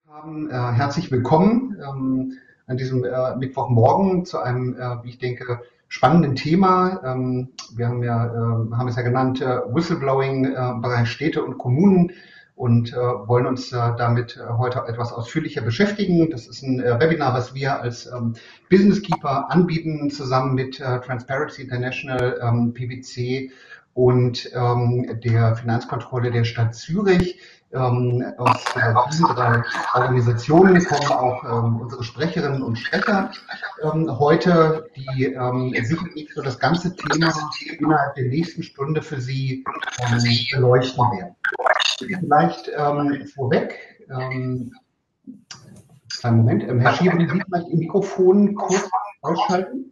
Herzlich willkommen an diesem Mittwochmorgen zu einem, wie ich denke, spannenden Thema. Wir haben es ja genannt, Whistleblowing im Bereich Städte und Kommunen und wollen uns damit heute etwas ausführlicher beschäftigen. Das ist ein Webinar, was wir als Business Keeper anbieten, zusammen mit Transparency International, PwC und der Finanzkontrolle der Stadt Zürich. Aus diesen drei Organisationen kommen auch unsere Sprecherinnen und Sprecher heute, die sicherlich so das ganze Thema innerhalb der nächsten Stunde für Sie beleuchten werden. Vielleicht vorweg, kleinen Moment, Herr Schier, Sie vielleicht Ihr Mikrofon kurz ausschalten?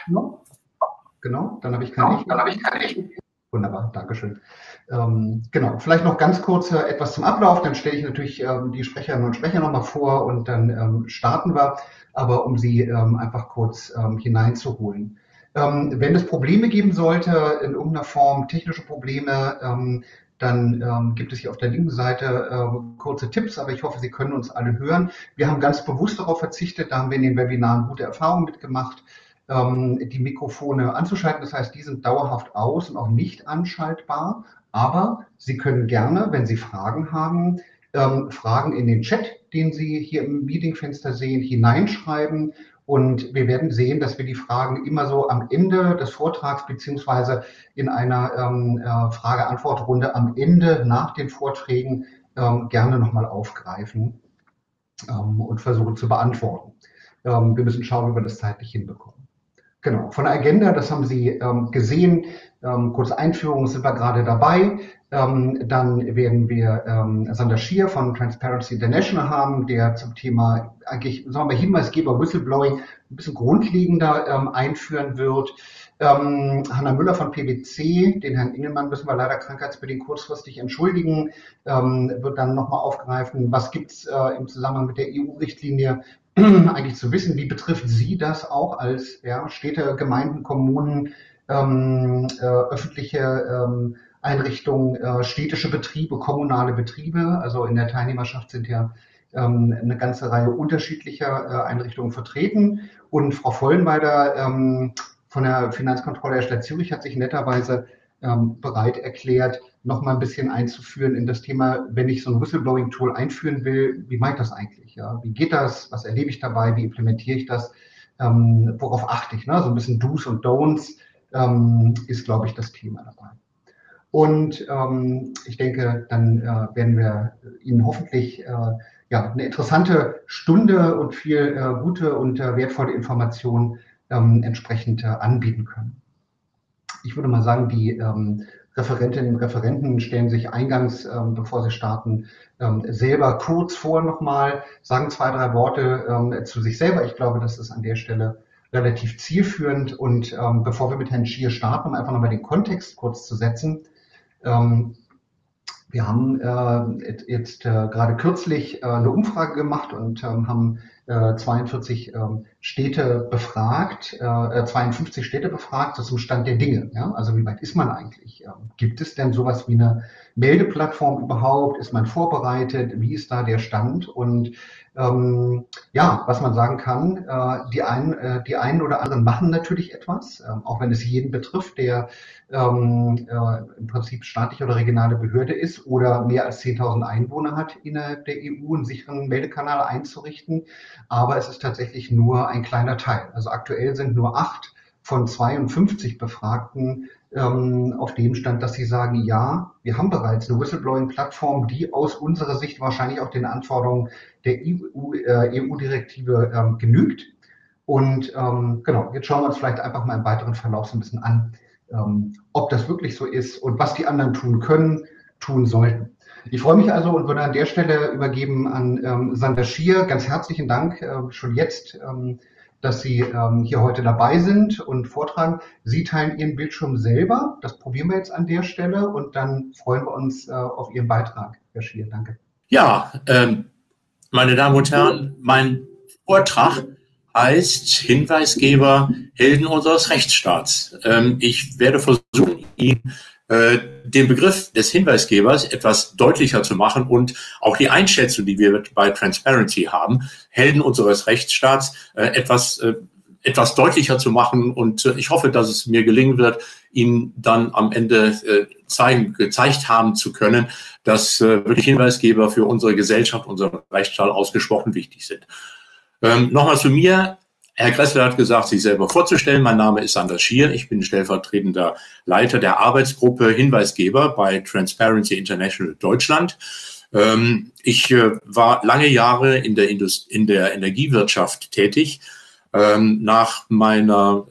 Genau, dann habe ich kein Echo. Wunderbar, Dankeschön. Genau, vielleicht noch ganz kurz etwas zum Ablauf, dann stelle ich natürlich die Sprecherinnen und Sprecher nochmal vor und dann starten wir, aber um Sie einfach kurz hineinzuholen. Wenn es Probleme geben sollte, in irgendeiner Form technische Probleme, dann gibt es hier auf der linken Seite kurze Tipps, aber ich hoffe, Sie können uns alle hören. Wir haben ganz bewusst darauf verzichtet, da haben wir in den Webinaren gute Erfahrungen mitgemacht, die Mikrofone anzuschalten. Das heißt, die sind dauerhaft aus und auch nicht anschaltbar. Aber Sie können gerne, wenn Sie Fragen haben, Fragen in den Chat, den Sie hier im Meetingfenster sehen, hineinschreiben. Und wir werden sehen, dass wir die Fragen immer so am Ende des Vortrags beziehungsweise in einer Frage-Antwort-Runde am Ende nach den Vorträgen gerne nochmal aufgreifen und versuchen zu beantworten. Wir müssen schauen, wie wir das zeitlich hinbekommen. Genau, von der Agenda, das haben Sie gesehen, kurze Einführung, sind wir gerade dabei. Dann werden wir Sander Schier von Transparency International haben, der zum Thema eigentlich, sagen wir, Hinweisgeber Whistleblowing ein bisschen grundlegender einführen wird. Hanna Müller von PwC, den Herrn Engelmann müssen wir leider krankheitsbedingt kurzfristig entschuldigen, wird dann nochmal aufgreifen, was gibt's im Zusammenhang mit der EU-Richtlinie eigentlich zu wissen, wie betrifft Sie das auch als Städte, Gemeinden, Kommunen, öffentliche Einrichtungen, städtische Betriebe, kommunale Betriebe. Also in der Teilnehmerschaft sind ja eine ganze Reihe unterschiedlicher Einrichtungen vertreten. Und Frau Vollenweider von der Finanzkontrolle der Stadt Zürich hat sich netterweise bereit erklärt, noch mal ein bisschen einzuführen in das Thema, wenn ich so ein Whistleblowing-Tool einführen will, wie mache ich das eigentlich? Ja? Wie geht das? Was erlebe ich dabei? Wie implementiere ich das? Worauf achte ich? Ne? So ein bisschen Do's und Don'ts ist, glaube ich, das Thema dabei. Und ich denke, dann werden wir Ihnen hoffentlich eine interessante Stunde und viel gute und wertvolle Informationen entsprechend anbieten können. Ich würde mal sagen, die Referentinnen und Referenten stellen sich eingangs, bevor sie starten, selber kurz vor nochmal, sagen 2, 3 Worte zu sich selber. Ich glaube, das ist an der Stelle relativ zielführend. Und bevor wir mit Herrn Schier starten, um einfach nochmal den Kontext kurz zu setzen. Wir haben jetzt gerade kürzlich eine Umfrage gemacht und haben 42 Städte befragt, 52 Städte befragt, zum Stand der Dinge. Ja? Also wie weit ist man eigentlich? Gibt es denn sowas wie eine Meldeplattform überhaupt? Ist man vorbereitet? Wie ist da der Stand? Und was man sagen kann, die einen oder anderen machen natürlich etwas, auch wenn es jeden betrifft, der im Prinzip staatliche oder regionale Behörde ist oder mehr als 10.000 Einwohner hat innerhalb der EU, einen sicheren Meldekanal einzurichten. Aber es ist tatsächlich nur ein kleiner Teil. Also aktuell sind nur 8 von 52 Befragten auf dem Stand, dass sie sagen, ja, wir haben bereits eine Whistleblowing-Plattform, die aus unserer Sicht wahrscheinlich auch den Anforderungen der EU-Direktive genügt. Und genau, jetzt schauen wir uns vielleicht einfach mal im weiteren Verlauf so ein bisschen an, ob das wirklich so ist und was die anderen tun können, tun sollten. Ich freue mich also und würde an der Stelle übergeben an Sander Schier. Ganz herzlichen Dank schon jetzt, dass Sie hier heute dabei sind und vortragen. Sie teilen Ihren Bildschirm selber. Das probieren wir jetzt an der Stelle und dann freuen wir uns auf Ihren Beitrag, Herr Schier. Danke. Ja, meine Damen und Herren, mein Vortrag heißt Hinweisgeber, Helden unseres Rechtsstaats. Ich werde versuchen, Ihnen den Begriff des Hinweisgebers etwas deutlicher zu machen und auch die Einschätzung, die wir bei Transparency haben, Helden unseres Rechtsstaats, etwas deutlicher zu machen. Und ich hoffe, dass es mir gelingen wird, Ihnen dann am Ende gezeigt haben zu können, dass wirklich Hinweisgeber für unsere Gesellschaft, unseren Rechtsstaat ausgesprochen wichtig sind. Nochmal zu mir. Herr Gressler hat gesagt, sich selber vorzustellen. Mein Name ist Anders Schier. Ich bin stellvertretender Leiter der Arbeitsgruppe Hinweisgeber bei Transparency International Deutschland. Ich war lange Jahre in der Energiewirtschaft tätig. Nach meinem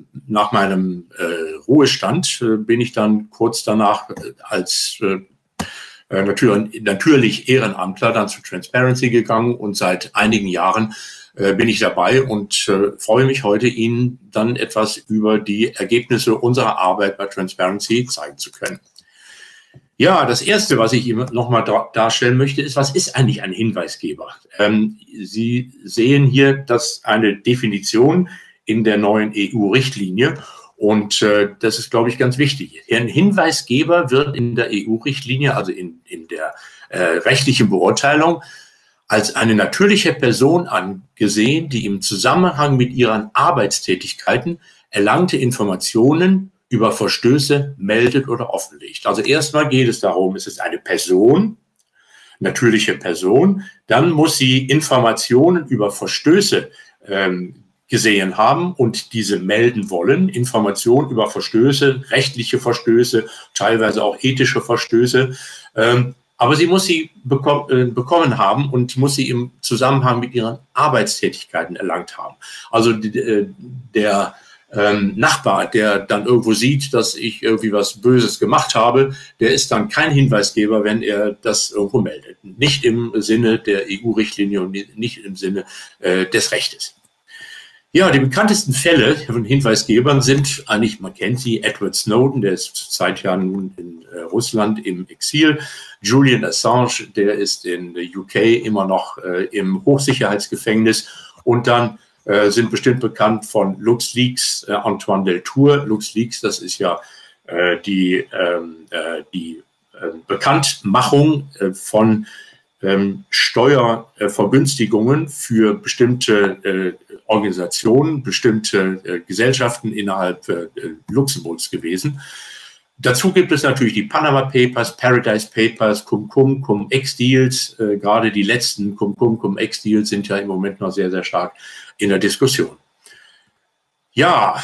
Ruhestand bin ich dann kurz danach als natürlich Ehrenamtler dann zu Transparency gegangen und seit einigen Jahren bin ich dabei und freue mich heute, Ihnen dann etwas über die Ergebnisse unserer Arbeit bei Transparency zeigen zu können. Ja, das Erste, was ich Ihnen nochmal darstellen möchte, ist, was ist eigentlich ein Hinweisgeber? Sie sehen hier, dass eine Definition in der neuen EU-Richtlinie und das ist, glaube ich, ganz wichtig. Ein Hinweisgeber wird in der EU-Richtlinie, also in der rechtlichen Beurteilung, als eine natürliche Person angesehen, die im Zusammenhang mit ihren Arbeitstätigkeiten erlangte Informationen über Verstöße meldet oder offenlegt. Also erstmal geht es darum, es ist eine Person, natürliche Person, dann muss sie Informationen über Verstöße gesehen haben und diese melden wollen, Informationen über Verstöße, rechtliche Verstöße, teilweise auch ethische Verstöße, aber sie muss sie bekommen haben und muss sie im Zusammenhang mit ihren Arbeitstätigkeiten erlangt haben. Also der Nachbar, der dann irgendwo sieht, dass ich irgendwie was Böses gemacht habe, der ist dann kein Hinweisgeber, wenn er das irgendwo meldet. Nicht im Sinne der EU-Richtlinie und nicht im Sinne des Rechtes. Ja, die bekanntesten Fälle von Hinweisgebern sind eigentlich, man kennt sie, Edward Snowden, der ist zurzeit ja nun in Russland im Exil. Julian Assange, der ist in der UK immer noch im Hochsicherheitsgefängnis. Und dann sind bestimmt bekannt von LuxLeaks, Antoine Deltour. LuxLeaks, das ist ja die Bekanntmachung von Steuervergünstigungen für bestimmte Organisationen, bestimmte Gesellschaften innerhalb Luxemburgs gewesen. Dazu gibt es natürlich die Panama Papers, Paradise Papers, Cum-Ex-Deals. Gerade die letzten Cum-Ex-Deals sind ja im Moment noch sehr, sehr stark in der Diskussion. Ja,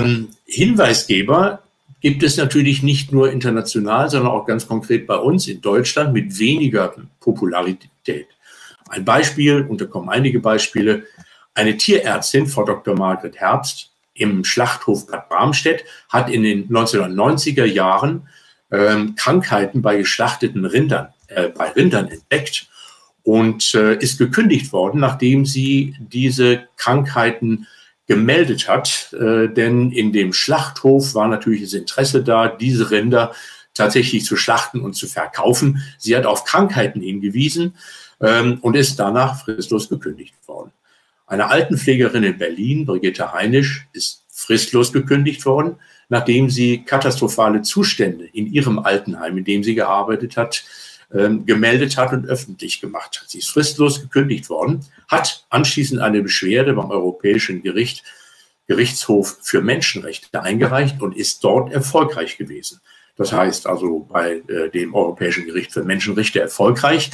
Hinweisgeber gibt es natürlich nicht nur international, sondern auch ganz konkret bei uns in Deutschland mit weniger Popularität. Ein Beispiel, und da kommen einige Beispiele, eine Tierärztin, Frau Dr. Margret Herbst, im Schlachthof Bad Bramstedt, hat in den 1990er Jahren Krankheiten bei geschlachteten Rindern, entdeckt und ist gekündigt worden, nachdem sie diese Krankheiten gemeldet hat, denn in dem Schlachthof war natürlich das Interesse da, diese Rinder tatsächlich zu schlachten und zu verkaufen. Sie hat auf Krankheiten hingewiesen und ist danach fristlos gekündigt worden. Eine Altenpflegerin in Berlin, Brigitte Heinisch, ist fristlos gekündigt worden, nachdem sie katastrophale Zustände in ihrem Altenheim, in dem sie gearbeitet hat, gemeldet hat und öffentlich gemacht hat. Sie ist fristlos gekündigt worden, hat anschließend eine Beschwerde beim Europäischen Gerichtshof für Menschenrechte eingereicht und ist dort erfolgreich gewesen. Das heißt also bei dem Europäischen Gericht für Menschenrechte erfolgreich,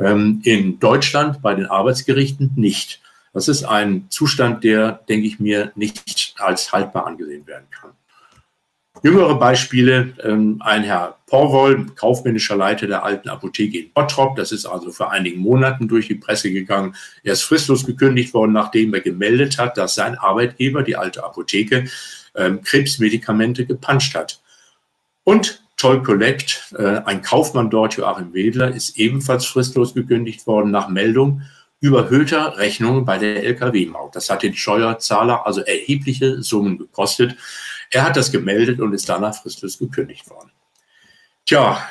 in Deutschland bei den Arbeitsgerichten nicht. Das ist ein Zustand, der, denke ich mir, nicht als haltbar angesehen werden kann. Jüngere Beispiele, ein Herr Porwoll, kaufmännischer Leiter der alten Apotheke in Bottrop, das ist also vor einigen Monaten durch die Presse gegangen. Er ist fristlos gekündigt worden, nachdem er gemeldet hat, dass sein Arbeitgeber, die alte Apotheke, Krebsmedikamente gepanscht hat. Und Toll Collect, ein Kaufmann dort, Joachim Wedler, ist ebenfalls fristlos gekündigt worden nach Meldung überhöhter Rechnungen bei der Lkw-Maut. Das hat den Steuerzahler also erhebliche Summen gekostet. Er hat das gemeldet und ist danach fristlos gekündigt worden. Tja,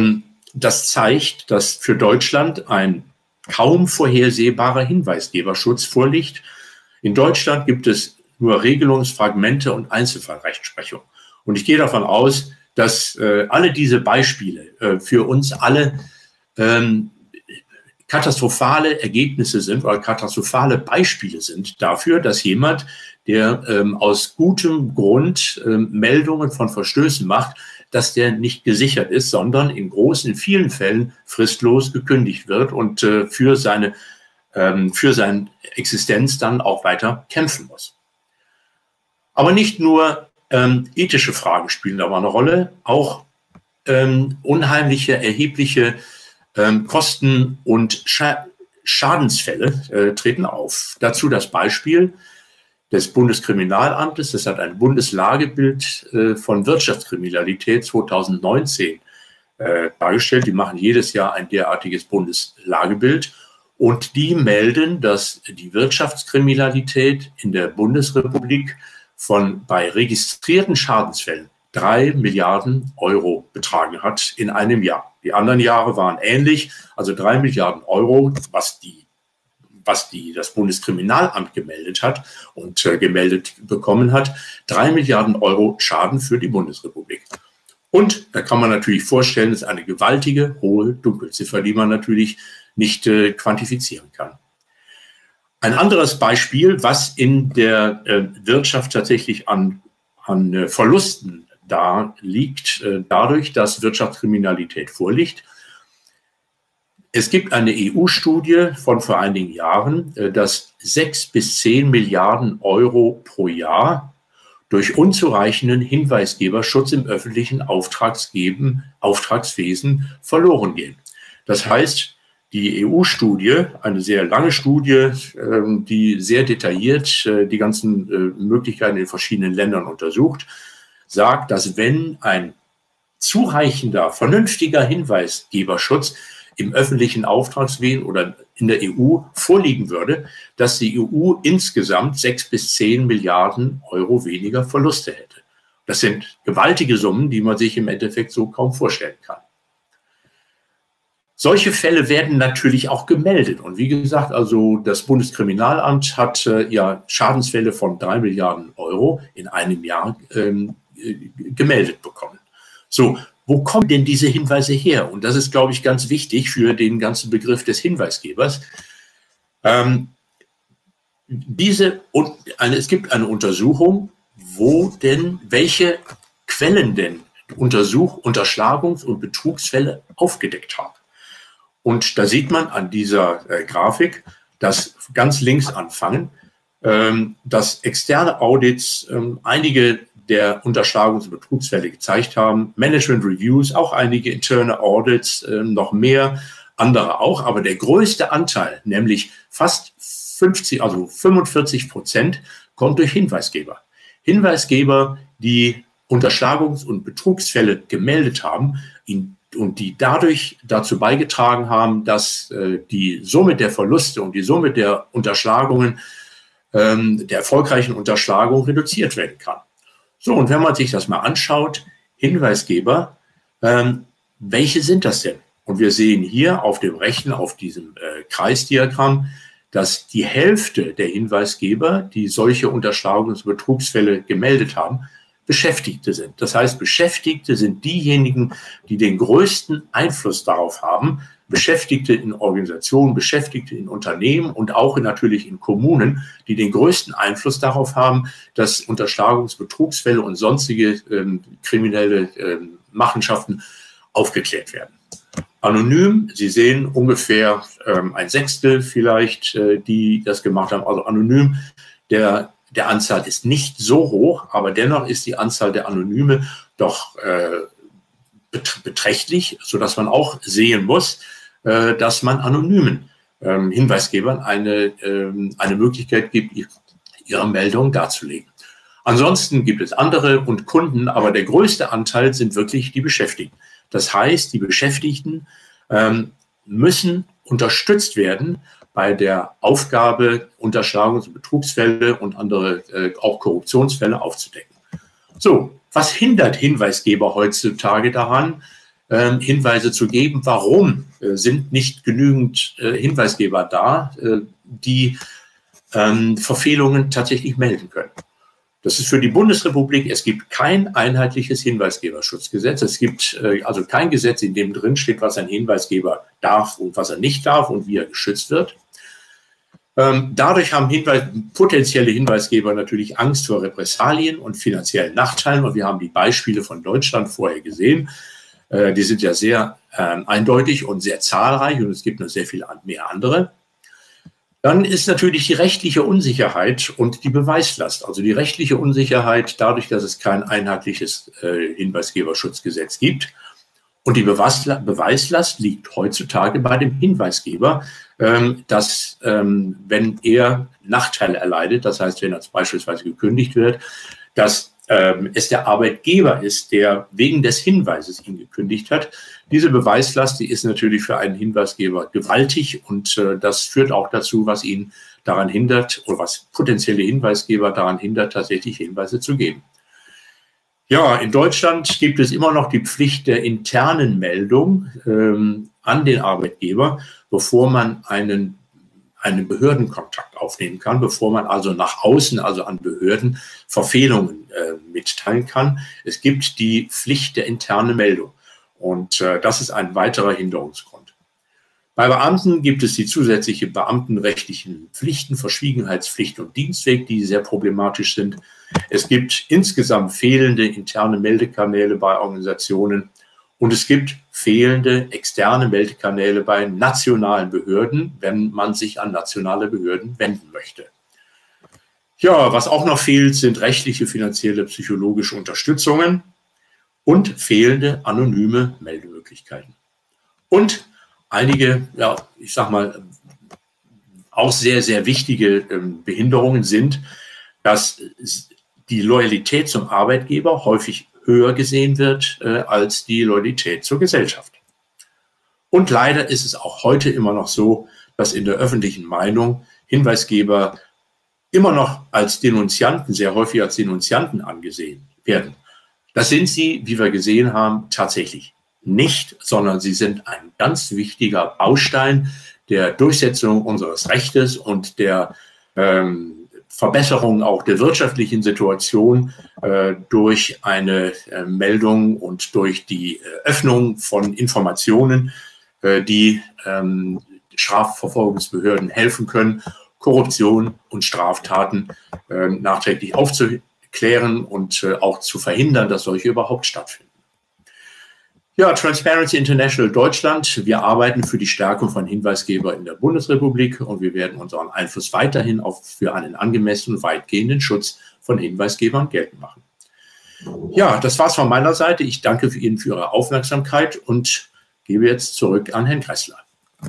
das zeigt, dass für Deutschland ein kaum vorhersehbarer Hinweisgeberschutz vorliegt. In Deutschland gibt es nur Regelungsfragmente und Einzelfallrechtsprechung. Und ich gehe davon aus, dass alle diese Beispiele für uns alle katastrophale Ergebnisse sind oder katastrophale Beispiele sind dafür, dass jemand, der aus gutem Grund Meldungen von Verstößen macht, dass der nicht gesichert ist, sondern in vielen Fällen fristlos gekündigt wird und für seine Existenz dann auch weiter kämpfen muss. Aber nicht nur ethische Fragen spielen da eine Rolle, auch unheimliche, erhebliche Kosten- und Schadensfälle treten auf. Dazu das Beispiel des Bundeskriminalamtes. Das hat ein Bundeslagebild von Wirtschaftskriminalität 2019 dargestellt. Die machen jedes Jahr ein derartiges Bundeslagebild. Und die melden, dass die Wirtschaftskriminalität in der Bundesrepublik bei registrierten Schadensfällen 3 Milliarden Euro betragen hat in einem Jahr. Die anderen Jahre waren ähnlich, also 3 Milliarden Euro, was das Bundeskriminalamt gemeldet hat und gemeldet bekommen hat, 3 Milliarden Euro Schaden für die Bundesrepublik. Und da kann man natürlich vorstellen, das ist eine gewaltige, hohe Dunkelziffer, die man natürlich nicht quantifizieren kann. Ein anderes Beispiel, was in der Wirtschaft tatsächlich an Verlusten da liegt, dadurch, dass Wirtschaftskriminalität vorliegt. Es gibt eine EU-Studie von vor einigen Jahren, dass 6 bis 10 Milliarden Euro pro Jahr durch unzureichenden Hinweisgeberschutz im öffentlichen Auftragswesen verloren gehen. Das heißt, die EU-Studie, eine sehr lange Studie, die sehr detailliert die ganzen Möglichkeiten in verschiedenen Ländern untersucht, sagt, dass wenn ein zureichender, vernünftiger Hinweisgeberschutz im öffentlichen Auftragswesen oder in der EU vorliegen würde, dass die EU insgesamt 6 bis 10 Milliarden Euro weniger Verluste hätte. Das sind gewaltige Summen, die man sich im Endeffekt so kaum vorstellen kann. Solche Fälle werden natürlich auch gemeldet. Und wie gesagt, also das Bundeskriminalamt hat Schadensfälle von 3 Milliarden Euro in einem Jahr gemeldet bekommen. So, wo kommen denn diese Hinweise her? Und das ist, glaube ich, ganz wichtig für den ganzen Begriff des Hinweisgebers. Es gibt eine Untersuchung, welche Quellen denn Unterschlagungs- und Betrugsfälle aufgedeckt haben. Und da sieht man an dieser Grafik, dass ganz links anfangen, dass externe Audits einige der Unterschlagungs- und Betrugsfälle gezeigt haben, Management Reviews, auch einige interne Audits, noch mehr, andere auch. Aber der größte Anteil, nämlich fast 45%, kommt durch Hinweisgeber. Hinweisgeber, die Unterschlagungs- und Betrugsfälle gemeldet haben und die dadurch dazu beigetragen haben, dass die Summe der Verluste und die Summe der Unterschlagungen, der erfolgreichen Unterschlagung reduziert werden kann. So, und wenn man sich das mal anschaut, Hinweisgeber, welche sind das denn? Und wir sehen hier auf dem rechten, auf diesem Kreisdiagramm, dass die Hälfte der Hinweisgeber, die solche Unterschlagungs- und Betrugsfälle gemeldet haben, Beschäftigte sind. Das heißt, Beschäftigte sind diejenigen, die den größten Einfluss darauf haben, Beschäftigte in Organisationen, Beschäftigte in Unternehmen und auch natürlich in Kommunen, die den größten Einfluss darauf haben, dass Unterschlagungs-, Betrugsfälle und sonstige kriminelle Machenschaften aufgeklärt werden. Anonym, Sie sehen ungefähr ein Sechstel vielleicht, die das gemacht haben, also anonym. Der Anzahl ist nicht so hoch, aber dennoch ist die Anzahl der Anonyme doch beträchtlich, sodass man auch sehen muss, dass man anonymen Hinweisgebern eine Möglichkeit gibt, ihre Meldung darzulegen. Ansonsten gibt es andere und Kunden, aber der größte Anteil sind wirklich die Beschäftigten. Das heißt, die Beschäftigten müssen unterstützt werden bei der Aufgabe, Unterschlagungs- und Betrugsfälle und andere auch Korruptionsfälle aufzudecken. So, was hindert Hinweisgeber heutzutage daran, Hinweise zu geben? Warum sind nicht genügend Hinweisgeber da, die Verfehlungen tatsächlich melden können? Das ist für die Bundesrepublik, es gibt kein einheitliches Hinweisgeberschutzgesetz. Es gibt also kein Gesetz, in dem drin steht, was ein Hinweisgeber darf und was er nicht darf und wie er geschützt wird. Dadurch haben potenzielle Hinweisgeber natürlich Angst vor Repressalien und finanziellen Nachteilen. Und wir haben die Beispiele von Deutschland vorher gesehen. Die sind ja sehr eindeutig und sehr zahlreich und es gibt noch sehr viel mehr andere. Dann ist natürlich die rechtliche Unsicherheit und die Beweislast. Also die rechtliche Unsicherheit dadurch, dass es kein einheitliches Hinweisgeberschutzgesetz gibt. Und die Beweislast liegt heutzutage bei dem Hinweisgeber, dass wenn er Nachteile erleidet, das heißt, wenn er beispielsweise gekündigt wird, dass es der Arbeitgeber ist, der wegen des Hinweises ihn gekündigt hat. Diese Beweislast, die ist natürlich für einen Hinweisgeber gewaltig und das führt auch dazu, was ihn daran hindert oder was potenzielle Hinweisgeber daran hindert, tatsächlich Hinweise zu geben. Ja, in Deutschland gibt es immer noch die Pflicht der internen Meldung an den Arbeitgeber, bevor man einen Behördenkontakt aufnehmen kann, bevor man also nach außen, also an Behörden, Verfehlungen mitteilen kann. Es gibt die Pflicht der internen Meldung und das ist ein weiterer Hinderungsgrund. Bei Beamten gibt es die zusätzliche beamtenrechtlichen Pflichten, Verschwiegenheitspflicht und Dienstweg, die sehr problematisch sind. Es gibt insgesamt fehlende interne Meldekanäle bei Organisationen und es gibt fehlende externe Meldekanäle bei nationalen Behörden, wenn man sich an nationale Behörden wenden möchte. Ja, was auch noch fehlt, sind rechtliche, finanzielle, psychologische Unterstützungen und fehlende anonyme Meldemöglichkeiten. Und einige, ja, ich sag mal, auch sehr, sehr wichtige Behinderungen sind, dass die Loyalität zum Arbeitgeber häufig höher gesehen wird als die Loyalität zur Gesellschaft. Und leider ist es auch heute immer noch so, dass in der öffentlichen Meinung Hinweisgeber immer noch als Denunzianten, sehr häufig als Denunzianten angesehen werden. Das sind sie, wie wir gesehen haben, tatsächlich nicht, sondern sie sind ein ganz wichtiger Baustein der Durchsetzung unseres Rechtes und der Verbesserung auch der wirtschaftlichen Situation durch eine Meldung und durch die Öffnung von Informationen, die Strafverfolgungsbehörden helfen können, Korruption und Straftaten nachträglich aufzuklären und auch zu verhindern, dass solche überhaupt stattfinden. Ja, Transparency International Deutschland. Wir arbeiten für die Stärkung von Hinweisgebern in der Bundesrepublik und wir werden unseren Einfluss weiterhin für einen angemessenen, weitgehenden Schutz von Hinweisgebern geltend machen. Ja, das war's von meiner Seite. Ich danke Ihnen für Ihre Aufmerksamkeit und gebe jetzt zurück an Herrn Gressler.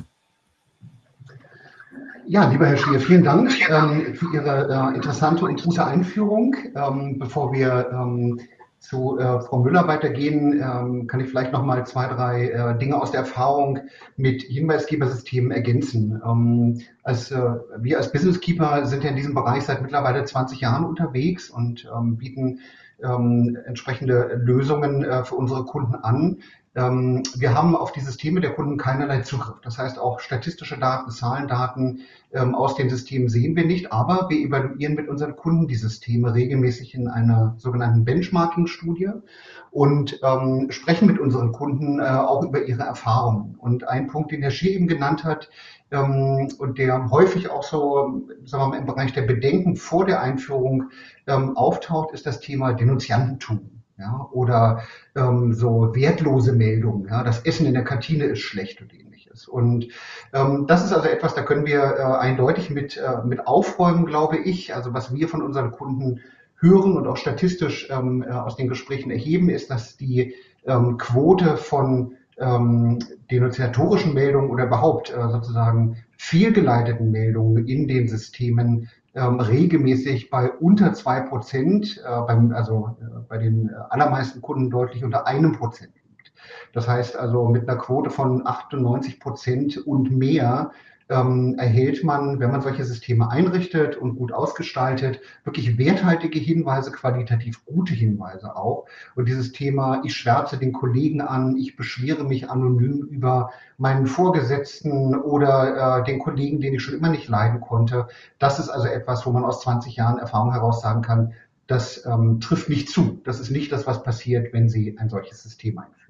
Ja, lieber Herr Schier, vielen Dank für Ihre interessante und gute Einführung. Bevor wir zu Frau Müller weitergehen, kann ich vielleicht noch mal 2, 3 Dinge aus der Erfahrung mit Hinweisgebersystemen ergänzen. Wir als Business Keeper sind ja in diesem Bereich seit mittlerweile 20 Jahren unterwegs und bieten entsprechende Lösungen für unsere Kunden an. Wir haben auf die Systeme der Kunden keinerlei Zugriff. Das heißt, auch statistische Daten, Zahlendaten aus den Systemen sehen wir nicht, aber wir evaluieren mit unseren Kunden die Systeme regelmäßig in einer sogenannten Benchmarking-Studie und sprechen mit unseren Kunden auch über ihre Erfahrungen. Und ein Punkt, den Herr Schier eben genannt hat, und der häufig auch so, sagen wir mal, im Bereich der Bedenken vor der Einführung auftaucht, ist das Thema Denunziantentum. Ja, oder so wertlose Meldungen, ja, das Essen in der Kantine ist schlecht und ähnliches. Und das ist also etwas, da können wir eindeutig mit aufräumen, glaube ich. Also was wir von unseren Kunden hören und auch statistisch aus den Gesprächen erheben, ist, dass die Quote von denunziatorischen Meldungen oder überhaupt sozusagen fehlgeleiteten Meldungen in den Systemen regelmäßig bei unter 2%, bei den allermeisten Kunden deutlich unter 1% liegt. Das heißt also mit einer Quote von 98% und mehr erhält man, wenn man solche Systeme einrichtet und gut ausgestaltet, wirklich werthaltige Hinweise, qualitativ gute Hinweise auch. Und dieses Thema, ich schwärze den Kollegen an, ich beschwere mich anonym über meinen Vorgesetzten oder den Kollegen, den ich schon immer nicht leiden konnte, das ist also etwas, wo man aus 20 Jahren Erfahrung heraus sagen kann, das trifft nicht zu. Das ist nicht das, was passiert, wenn Sie ein solches System einführen.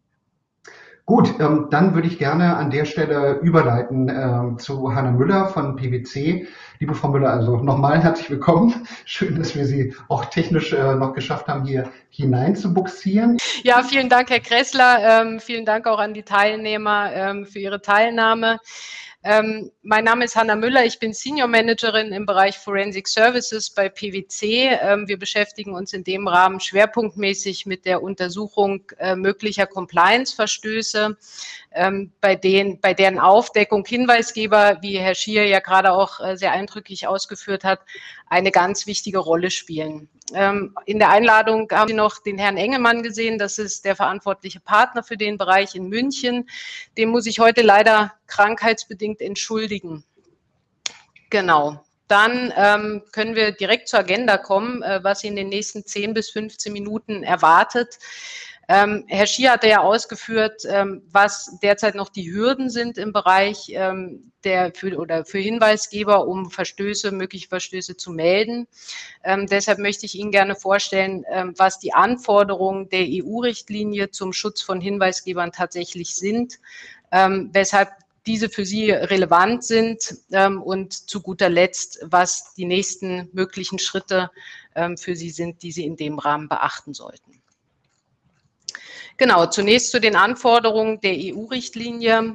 Gut, dann würde ich gerne an der Stelle überleiten zu Hanna Müller von PwC. Liebe Frau Müller, also nochmal herzlich willkommen. Schön, dass wir Sie auch technisch noch geschafft haben, hier hinein zu buxieren. Ja, vielen Dank, Herr Kressler. Vielen Dank auch an die Teilnehmer für Ihre Teilnahme. Mein Name ist Hanna Müller, ich bin Senior Managerin im Bereich Forensic Services bei PwC. Wir beschäftigen uns in dem Rahmen schwerpunktmäßig mit der Untersuchung möglicher Compliance-Verstöße, bei deren Aufdeckung Hinweisgeber, wie Herr Schier ja gerade auch sehr eindrücklich ausgeführt hat, eine ganz wichtige Rolle spielen. In der Einladung haben Sie noch den Herrn Engelmann gesehen, das ist der verantwortliche Partner für den Bereich in München. Dem muss ich heute leider krankheitsbedingt entschuldigen. Genau. Dann können wir direkt zur Agenda kommen, was Sie in den nächsten 10 bis 15 Minuten erwartet. Herr Schier hatte ja ausgeführt, was derzeit noch die Hürden sind im Bereich für Hinweisgeber, um mögliche Verstöße zu melden. Deshalb möchte ich Ihnen gerne vorstellen, was die Anforderungen der EU-Richtlinie zum Schutz von Hinweisgebern tatsächlich sind, weshalb diese für Sie relevant sind und zu guter Letzt, was die nächsten möglichen Schritte für Sie sind, die Sie in dem Rahmen beachten sollten. Genau, zunächst zu den Anforderungen der EU-Richtlinie.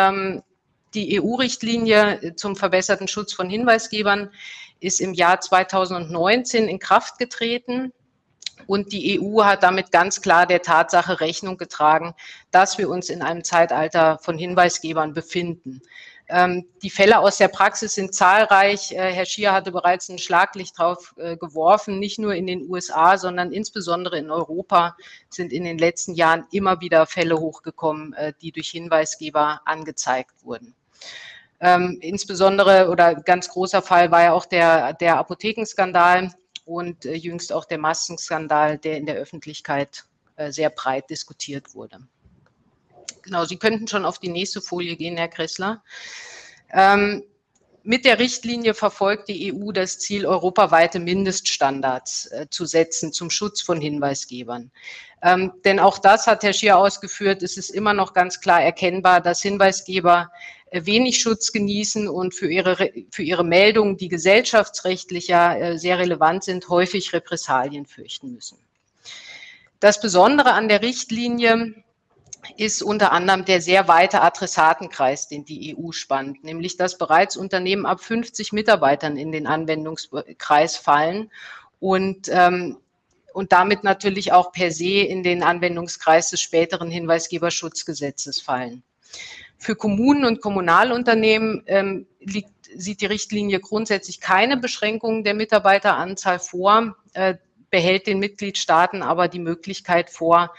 Die EU-Richtlinie zum verbesserten Schutz von Hinweisgebern ist im Jahr 2019 in Kraft getreten. Und die EU hat damit ganz klar der Tatsache Rechnung getragen, dass wir uns in einem Zeitalter von Hinweisgebern befinden. Die Fälle aus der Praxis sind zahlreich. Herr Schier hatte bereits ein Schlaglicht drauf geworfen. Nicht nur in den USA, sondern insbesondere in Europa sind in den letzten Jahren immer wieder Fälle hochgekommen, die durch Hinweisgeber angezeigt wurden. Insbesondere oder ganz großer Fall war ja auch der Apothekenskandal und jüngst auch der Maskenskandal, der in der Öffentlichkeit sehr breit diskutiert wurde. Genau, Sie könnten schon auf die nächste Folie gehen, Herr Kressler. Mit der Richtlinie verfolgt die EU das Ziel, europaweite Mindeststandards zu setzen zum Schutz von Hinweisgebern. Denn auch das hat Herr Schier ausgeführt, es ist immer noch ganz klar erkennbar, dass Hinweisgeber wenig Schutz genießen und für ihre Meldungen, die gesellschaftsrechtlich ja sehr relevant sind, häufig Repressalien fürchten müssen. Das Besondere an der Richtlinie ist unter anderem der sehr weite Adressatenkreis, den die EU spannt, nämlich dass bereits Unternehmen ab 50 Mitarbeitern in den Anwendungskreis fallen und damit natürlich auch per se in den Anwendungskreis des späteren Hinweisgeberschutzgesetzes fallen. Für Kommunen und Kommunalunternehmen sieht die Richtlinie grundsätzlich keine Beschränkungen der Mitarbeiteranzahl vor, behält den Mitgliedstaaten aber die Möglichkeit vor,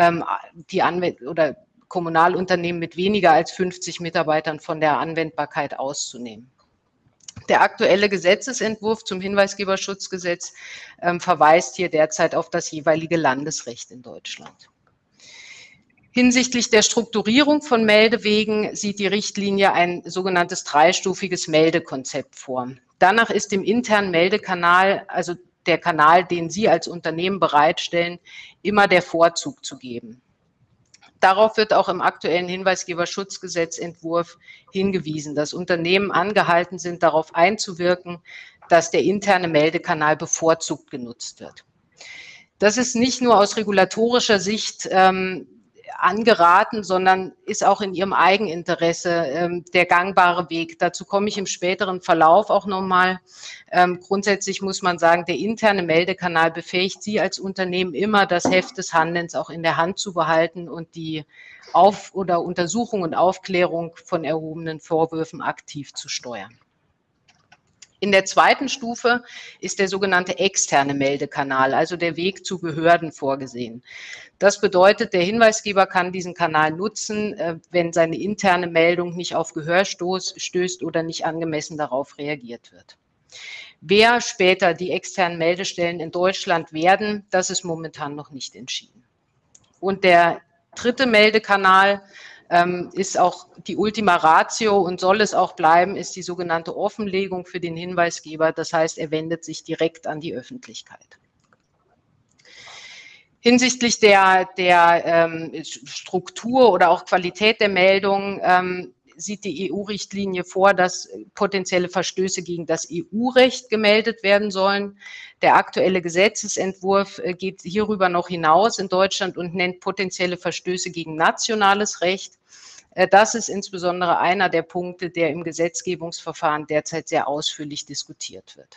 Kommunalunternehmen mit weniger als 50 Mitarbeitern von der Anwendbarkeit auszunehmen. Der aktuelle Gesetzesentwurf zum Hinweisgeberschutzgesetz verweist hier derzeit auf das jeweilige Landesrecht in Deutschland. Hinsichtlich der Strukturierung von Meldewegen sieht die Richtlinie ein sogenanntes dreistufiges Meldekonzept vor. Danach ist dem internen Meldekanal, also der Kanal, den Sie als Unternehmen bereitstellen, immer der Vorzug zu geben. Darauf wird auch im aktuellen Hinweisgeberschutzgesetzentwurf hingewiesen, dass Unternehmen angehalten sind, darauf einzuwirken, dass der interne Meldekanal bevorzugt genutzt wird. Das ist nicht nur aus regulatorischer Sicht angeraten, sondern ist auch in ihrem Eigeninteresse der gangbare Weg. Dazu komme ich im späteren Verlauf auch nochmal. Grundsätzlich muss man sagen, der interne Meldekanal befähigt Sie als Unternehmen immer, das Heft des Handelns auch in der Hand zu behalten und die Untersuchung und Aufklärung von erhobenen Vorwürfen aktiv zu steuern. In der zweiten Stufe ist der sogenannte externe Meldekanal, also der Weg zu Behörden, vorgesehen. Das bedeutet, der Hinweisgeber kann diesen Kanal nutzen, wenn seine interne Meldung nicht auf Gehör stößt oder nicht angemessen darauf reagiert wird. Wer später die externen Meldestellen in Deutschland werden, das ist momentan noch nicht entschieden. Und der dritte Meldekanal ist auch die Ultima Ratio und soll es auch bleiben, ist die sogenannte Offenlegung für den Hinweisgeber. Das heißt, er wendet sich direkt an die Öffentlichkeit. Hinsichtlich der Struktur oder auch Qualität der Meldung sieht die EU-Richtlinie vor, dass potenzielle Verstöße gegen das EU-Recht gemeldet werden sollen. Der aktuelle Gesetzesentwurf geht hierüber noch hinaus in Deutschland und nennt potenzielle Verstöße gegen nationales Recht. Das ist insbesondere einer der Punkte, der im Gesetzgebungsverfahren derzeit sehr ausführlich diskutiert wird.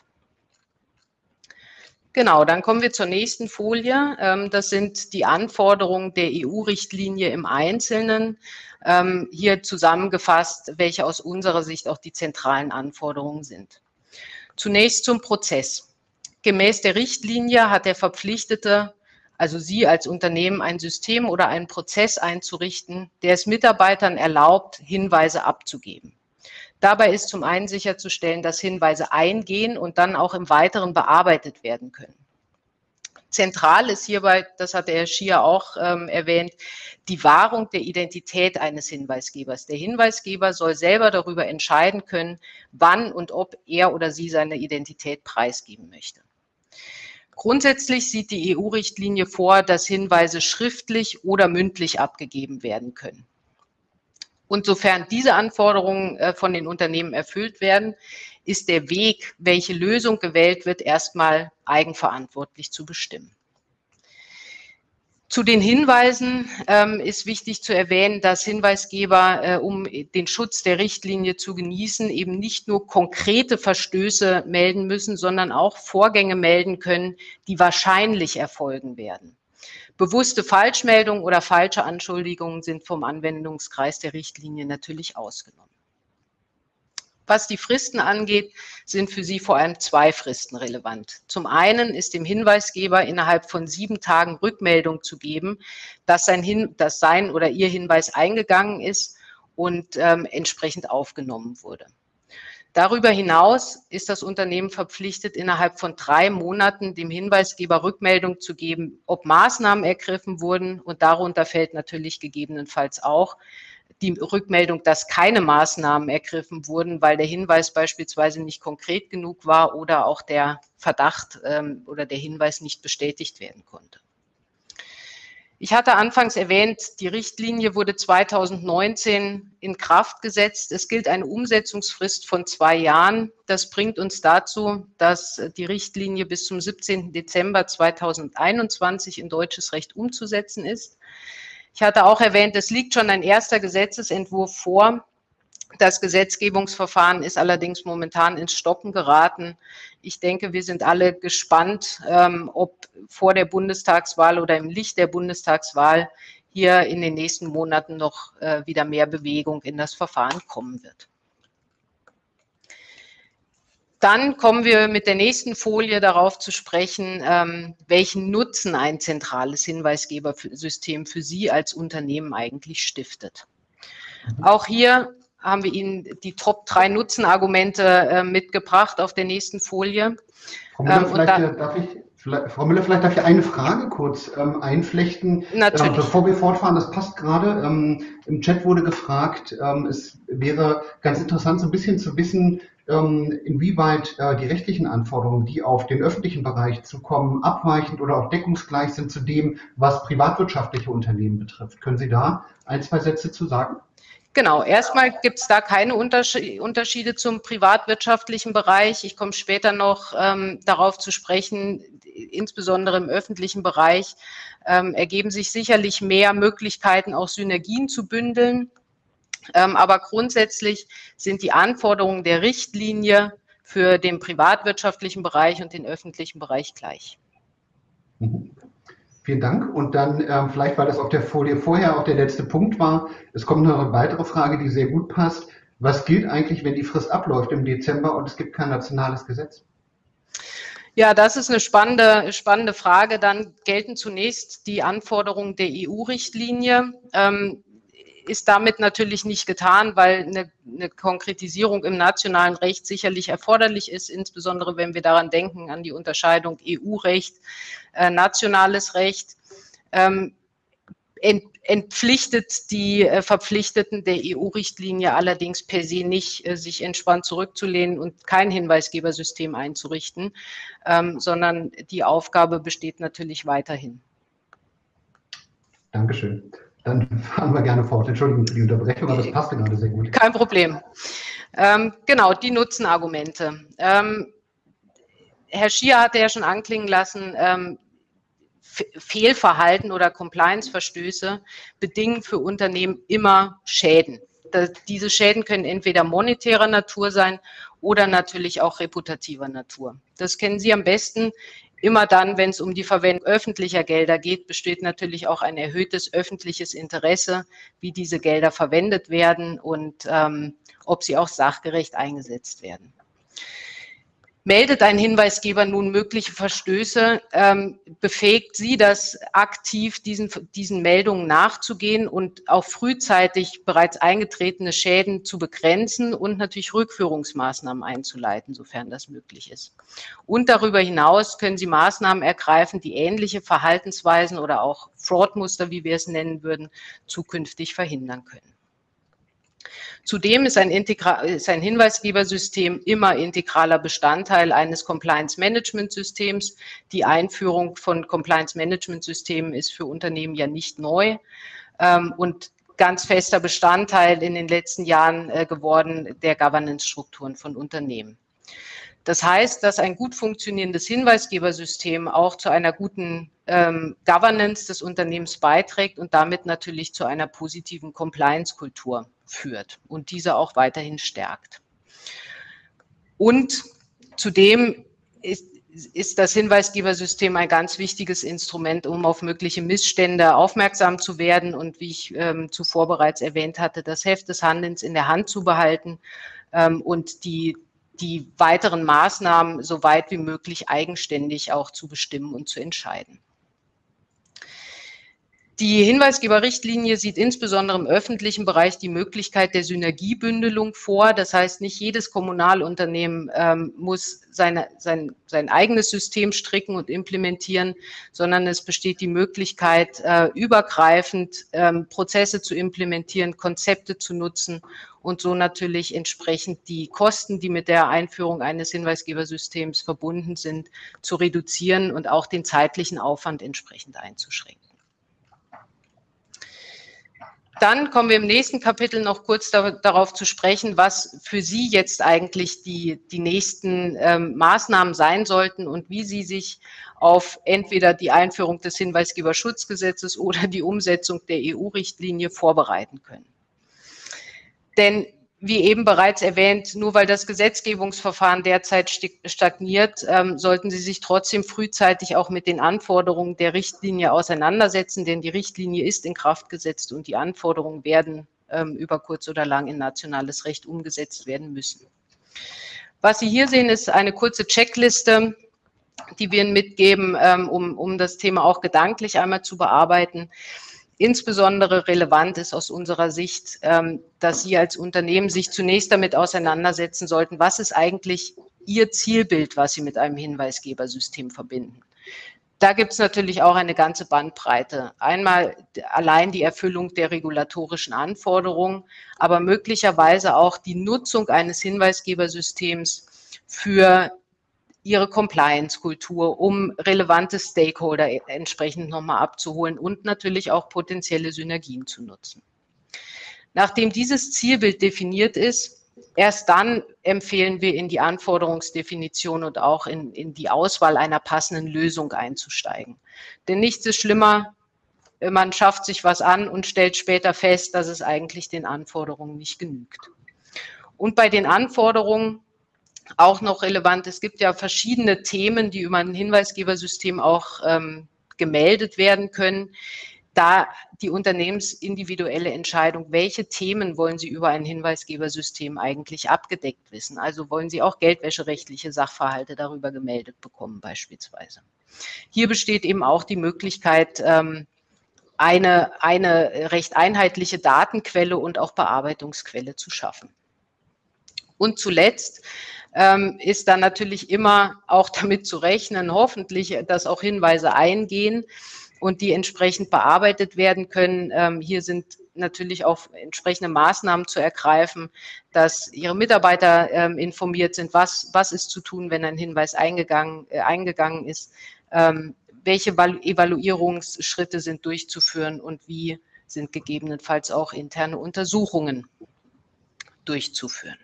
Genau, dann kommen wir zur nächsten Folie. Das sind die Anforderungen der EU-Richtlinie im Einzelnen. Hier zusammengefasst, welche aus unserer Sicht auch die zentralen Anforderungen sind. Zunächst zum Prozess. Gemäß der Richtlinie hat der Verpflichtete, also Sie als Unternehmen, ein System oder einen Prozess einzurichten, der es Mitarbeitern erlaubt, Hinweise abzugeben. Dabei ist zum einen sicherzustellen, dass Hinweise eingehen und dann auch im Weiteren bearbeitet werden können. Zentral ist hierbei, das hat der Herr Schier auch erwähnt, die Wahrung der Identität eines Hinweisgebers. Der Hinweisgeber soll selber darüber entscheiden können, wann und ob er oder sie seine Identität preisgeben möchte. Grundsätzlich sieht die EU-Richtlinie vor, dass Hinweise schriftlich oder mündlich abgegeben werden können. Und sofern diese Anforderungen von den Unternehmen erfüllt werden, ist der Weg, welche Lösung gewählt wird, erstmal eigenverantwortlich zu bestimmen. Zu den Hinweisen ist wichtig zu erwähnen, dass Hinweisgeber, um den Schutz der Richtlinie zu genießen, eben nicht nur konkrete Verstöße melden müssen, sondern auch Vorgänge melden können, die wahrscheinlich erfolgen werden. Bewusste Falschmeldungen oder falsche Anschuldigungen sind vom Anwendungskreis der Richtlinie natürlich ausgenommen. Was die Fristen angeht, sind für Sie vor allem zwei Fristen relevant. Zum einen ist dem Hinweisgeber innerhalb von 7 Tagen Rückmeldung zu geben, dass sein oder ihr Hinweis eingegangen ist und entsprechend aufgenommen wurde. Darüber hinaus ist das Unternehmen verpflichtet, innerhalb von 3 Monaten dem Hinweisgeber Rückmeldung zu geben, ob Maßnahmen ergriffen wurden. Und darunter fällt natürlich gegebenenfalls auch die Rückmeldung, dass keine Maßnahmen ergriffen wurden, weil der Hinweis beispielsweise nicht konkret genug war oder auch der Verdacht oder der Hinweis nicht bestätigt werden konnte. Ich hatte anfangs erwähnt, die Richtlinie wurde 2019 in Kraft gesetzt. Es gilt eine Umsetzungsfrist von 2 Jahren. Das bringt uns dazu, dass die Richtlinie bis zum 17. Dezember 2021 in deutsches Recht umzusetzen ist. Ich hatte auch erwähnt, es liegt schon ein erster Gesetzesentwurf vor. Das Gesetzgebungsverfahren ist allerdings momentan ins Stocken geraten. Ich denke, wir sind alle gespannt, ob vor der Bundestagswahl oder im Licht der Bundestagswahl hier in den nächsten Monaten noch wieder mehr Bewegung in das Verfahren kommen wird. Dann kommen wir mit der nächsten Folie darauf zu sprechen, welchen Nutzen ein zentrales Hinweisgebersystem für Sie als Unternehmen eigentlich stiftet. Auch hier haben wir Ihnen die Top 3 Nutzenargumente mitgebracht auf der nächsten Folie. Frau Müller, vielleicht darf ich eine Frage kurz einflechten. Natürlich. Bevor wir fortfahren, das passt gerade. Im Chat wurde gefragt, es wäre ganz interessant, so ein bisschen zu wissen, inwieweit die rechtlichen Anforderungen, die auf den öffentlichen Bereich zukommen, abweichend oder auch deckungsgleich sind zu dem, was privatwirtschaftliche Unternehmen betrifft. Können Sie da 1, 2 Sätze zu sagen? Genau, erstmal gibt es da keine Unterschiede zum privatwirtschaftlichen Bereich. Ich komme später noch darauf zu sprechen, insbesondere im öffentlichen Bereich ergeben sich sicherlich mehr Möglichkeiten, auch Synergien zu bündeln. Aber grundsätzlich sind die Anforderungen der Richtlinie für den privatwirtschaftlichen Bereich und den öffentlichen Bereich gleich. Vielen Dank. Und dann vielleicht, weil das auf der Folie vorher auch der letzte Punkt war, es kommt noch eine weitere Frage, die sehr gut passt. Was gilt eigentlich, wenn die Frist abläuft im Dezember und es gibt kein nationales Gesetz? Ja, das ist eine spannende Frage. Dann gelten zunächst die Anforderungen der EU-Richtlinie. Ist damit natürlich nicht getan, weil eine Konkretisierung im nationalen Recht sicherlich erforderlich ist, insbesondere wenn wir daran denken, an die Unterscheidung EU-Recht, nationales Recht. Entpflichtet die Verpflichteten der EU-Richtlinie allerdings per se nicht, sich entspannt zurückzulehnen und kein Hinweisgebersystem einzurichten, sondern die Aufgabe besteht natürlich weiterhin. Dankeschön. Dann fahren wir gerne fort. Entschuldigung für die Unterbrechung, aber das passte gerade sehr gut. Kein Problem. Genau, die Nutzenargumente. Herr Schier hatte ja schon anklingen lassen, Fehlverhalten oder Compliance-Verstöße bedingen für Unternehmen immer Schäden. Diese Schäden können entweder monetärer Natur sein oder natürlich auch reputativer Natur. Das kennen Sie am besten. Immer dann, wenn es um die Verwendung öffentlicher Gelder geht, besteht natürlich auch ein erhöhtes öffentliches Interesse, wie diese Gelder verwendet werden und ob sie auch sachgerecht eingesetzt werden. Meldet ein Hinweisgeber nun mögliche Verstöße, befähigt Sie, das aktiv diesen Meldungen nachzugehen und auch frühzeitig bereits eingetretene Schäden zu begrenzen und natürlich Rückführungsmaßnahmen einzuleiten, sofern das möglich ist. Und darüber hinaus können Sie Maßnahmen ergreifen, die ähnliche Verhaltensweisen oder auch Fraudmuster, wie wir es nennen würden, zukünftig verhindern können. Zudem ist ein Hinweisgebersystem immer integraler Bestandteil eines Compliance-Management-Systems. Die Einführung von Compliance-Management-Systemen ist für Unternehmen ja nicht neu und ganz fester Bestandteil in den letzten Jahren geworden der Governance-Strukturen von Unternehmen. Das heißt, dass ein gut funktionierendes Hinweisgebersystem auch zu einer guten Governance des Unternehmens beiträgt und damit natürlich zu einer positiven Compliance-Kultur führt und diese auch weiterhin stärkt. Und zudem ist das Hinweisgebersystem ein ganz wichtiges Instrument, um auf mögliche Missstände aufmerksam zu werden und, wie ich zuvor bereits erwähnt hatte, das Heft des Handelns in der Hand zu behalten und die weiteren Maßnahmen so weit wie möglich eigenständig auch zu bestimmen und zu entscheiden. Die Hinweisgeberrichtlinie sieht insbesondere im öffentlichen Bereich die Möglichkeit der Synergiebündelung vor. Das heißt, nicht jedes Kommunalunternehmen muss sein eigenes System stricken und implementieren, sondern es besteht die Möglichkeit, übergreifend Prozesse zu implementieren, Konzepte zu nutzen und so natürlich entsprechend die Kosten, die mit der Einführung eines Hinweisgebersystems verbunden sind, zu reduzieren und auch den zeitlichen Aufwand entsprechend einzuschränken. Dann kommen wir im nächsten Kapitel noch kurz darauf zu sprechen, was für Sie jetzt eigentlich die nächsten Maßnahmen sein sollten und wie Sie sich auf entweder die Einführung des Hinweisgeberschutzgesetzes oder die Umsetzung der EU-Richtlinie vorbereiten können. Denn wie eben bereits erwähnt, nur weil das Gesetzgebungsverfahren derzeit stagniert, sollten Sie sich trotzdem frühzeitig auch mit den Anforderungen der Richtlinie auseinandersetzen, denn die Richtlinie ist in Kraft gesetzt und die Anforderungen werden über kurz oder lang in nationales Recht umgesetzt werden müssen. Was Sie hier sehen, ist eine kurze Checkliste, die wir Ihnen mitgeben, um das Thema auch gedanklich einmal zu bearbeiten. Insbesondere relevant ist aus unserer Sicht, dass Sie als Unternehmen sich zunächst damit auseinandersetzen sollten, was ist eigentlich Ihr Zielbild, was Sie mit einem Hinweisgebersystem verbinden. Da gibt es natürlich auch eine ganze Bandbreite. Einmal allein die Erfüllung der regulatorischen Anforderungen, aber möglicherweise auch die Nutzung eines Hinweisgebersystems für Ihre Compliance-Kultur, um relevante Stakeholder entsprechend nochmal abzuholen und natürlich auch potenzielle Synergien zu nutzen. Nachdem dieses Zielbild definiert ist, erst dann empfehlen wir, in die Anforderungsdefinition und auch in die Auswahl einer passenden Lösung einzusteigen. Denn nichts ist schlimmer, man schafft sich was an und stellt später fest, dass es eigentlich den Anforderungen nicht genügt. Und bei den Anforderungen auch noch relevant, es gibt ja verschiedene Themen, die über ein Hinweisgebersystem auch gemeldet werden können. Da die unternehmensindividuelle Entscheidung, welche Themen wollen Sie über ein Hinweisgebersystem eigentlich abgedeckt wissen? Also wollen Sie auch geldwäscherechtliche Sachverhalte darüber gemeldet bekommen beispielsweise. Hier besteht eben auch die Möglichkeit, eine recht einheitliche Datenquelle und auch Bearbeitungsquelle zu schaffen. Und zuletzt ist dann natürlich immer auch damit zu rechnen, hoffentlich, dass auch Hinweise eingehen und die entsprechend bearbeitet werden können. Hier sind natürlich auch entsprechende Maßnahmen zu ergreifen, dass Ihre Mitarbeiter informiert sind, was ist zu tun, wenn ein Hinweis eingegangen ist, welche Evaluierungsschritte sind durchzuführen und wie sind gegebenenfalls auch interne Untersuchungen durchzuführen.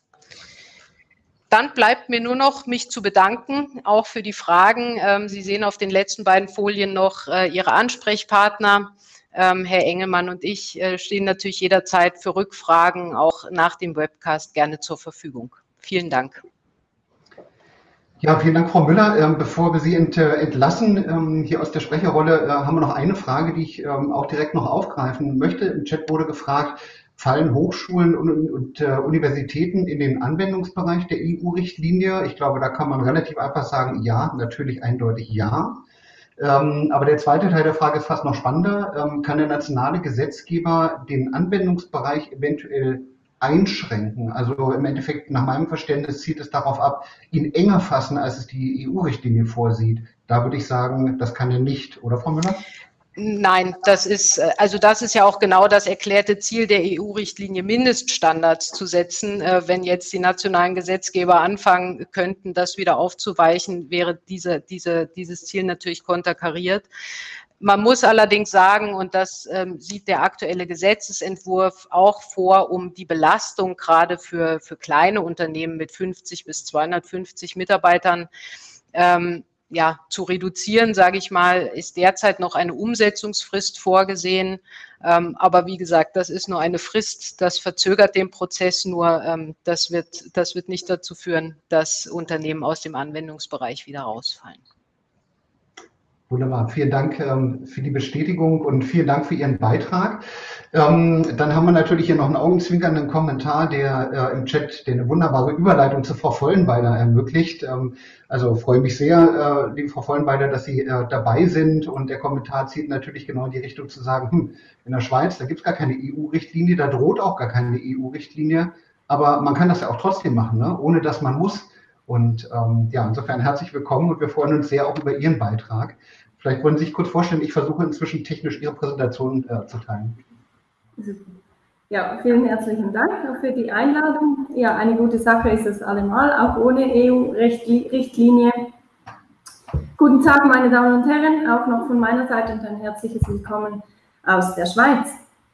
Dann bleibt mir nur noch, mich zu bedanken, auch für die Fragen. Sie sehen auf den letzten beiden Folien noch Ihre Ansprechpartner. Herr Engelmann und ich stehen natürlich jederzeit für Rückfragen auch nach dem Webcast gerne zur Verfügung. Vielen Dank. Ja, vielen Dank, Frau Müller. Bevor wir Sie entlassen, hier aus der Sprecherrolle, haben wir noch eine Frage, die ich auch direkt noch aufgreifen möchte. Im Chat wurde gefragt, fallen Hochschulen und Universitäten in den Anwendungsbereich der EU-Richtlinie? Ich glaube, da kann man relativ einfach sagen, ja, natürlich eindeutig ja. Aber der zweite Teil der Frage ist fast noch spannender. Kann der nationale Gesetzgeber den Anwendungsbereich eventuell einschränken? Also im Endeffekt, nach meinem Verständnis, zielt es darauf ab, ihn enger fassen, als es die EU-Richtlinie vorsieht. Da würde ich sagen, das kann er nicht, oder Frau Müller? Nein, das ist ja auch genau das erklärte Ziel der EU-Richtlinie, Mindeststandards zu setzen. Wenn jetzt die nationalen Gesetzgeber anfangen könnten, das wieder aufzuweichen, wäre dieses Ziel natürlich konterkariert. Man muss allerdings sagen, und das sieht der aktuelle Gesetzesentwurf auch vor, um die Belastung gerade für kleine Unternehmen mit 50 bis 250 Mitarbeitern zu reduzieren, sage ich mal, ist derzeit noch eine Umsetzungsfrist vorgesehen. Aber wie gesagt, das ist nur eine Frist, das verzögert den Prozess nur. Das wird nicht dazu führen, dass Unternehmen aus dem Anwendungsbereich wieder rausfallen. Wunderbar, vielen Dank für die Bestätigung und vielen Dank für Ihren Beitrag. Dann haben wir natürlich hier noch einen augenzwinkernden Kommentar, der im Chat eine wunderbare Überleitung zu Frau Vollenweider ermöglicht. Also freue mich sehr, liebe Frau Vollenweider, dass Sie dabei sind, und der Kommentar zielt natürlich genau in die Richtung zu sagen, in der Schweiz, da gibt es gar keine EU-Richtlinie, da droht auch gar keine EU-Richtlinie, aber man kann das ja auch trotzdem machen, ne? Ohne dass man muss. Und insofern herzlich willkommen, und wir freuen uns sehr auch über Ihren Beitrag. Vielleicht wollen Sie sich kurz vorstellen, ich versuche inzwischen technisch Ihre Präsentation zu teilen. Ja, vielen herzlichen Dank für die Einladung. Ja, eine gute Sache ist es allemal, auch ohne EU-Richtlinie. Guten Tag, meine Damen und Herren, auch noch von meiner Seite und ein herzliches Willkommen aus der Schweiz.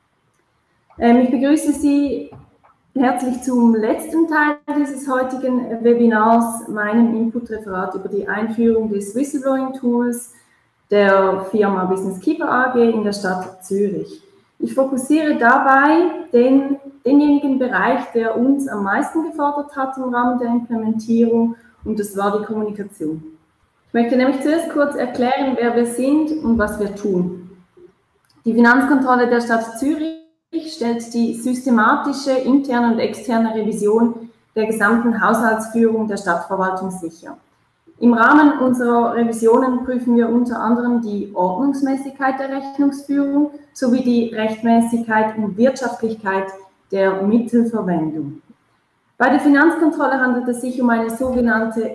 Ich begrüße Sie herzlich zum letzten Teil dieses heutigen Webinars, meinem Input-Referat über die Einführung des Whistleblowing-Tools der Firma Business Keeper AG in der Stadt Zürich. Ich fokussiere dabei denjenigen Bereich, der uns am meisten gefordert hat im Rahmen der Implementierung, und das war die Kommunikation. Ich möchte nämlich zuerst kurz erklären, wer wir sind und was wir tun. Die Finanzkontrolle der Stadt Zürich stellt die systematische interne und externe Revision der gesamten Haushaltsführung der Stadtverwaltung sicher. Im Rahmen unserer Revisionen prüfen wir unter anderem die Ordnungsmäßigkeit der Rechnungsführung sowie die Rechtmäßigkeit und Wirtschaftlichkeit der Mittelverwendung. Bei der Finanzkontrolle handelt es sich um eine sogenannte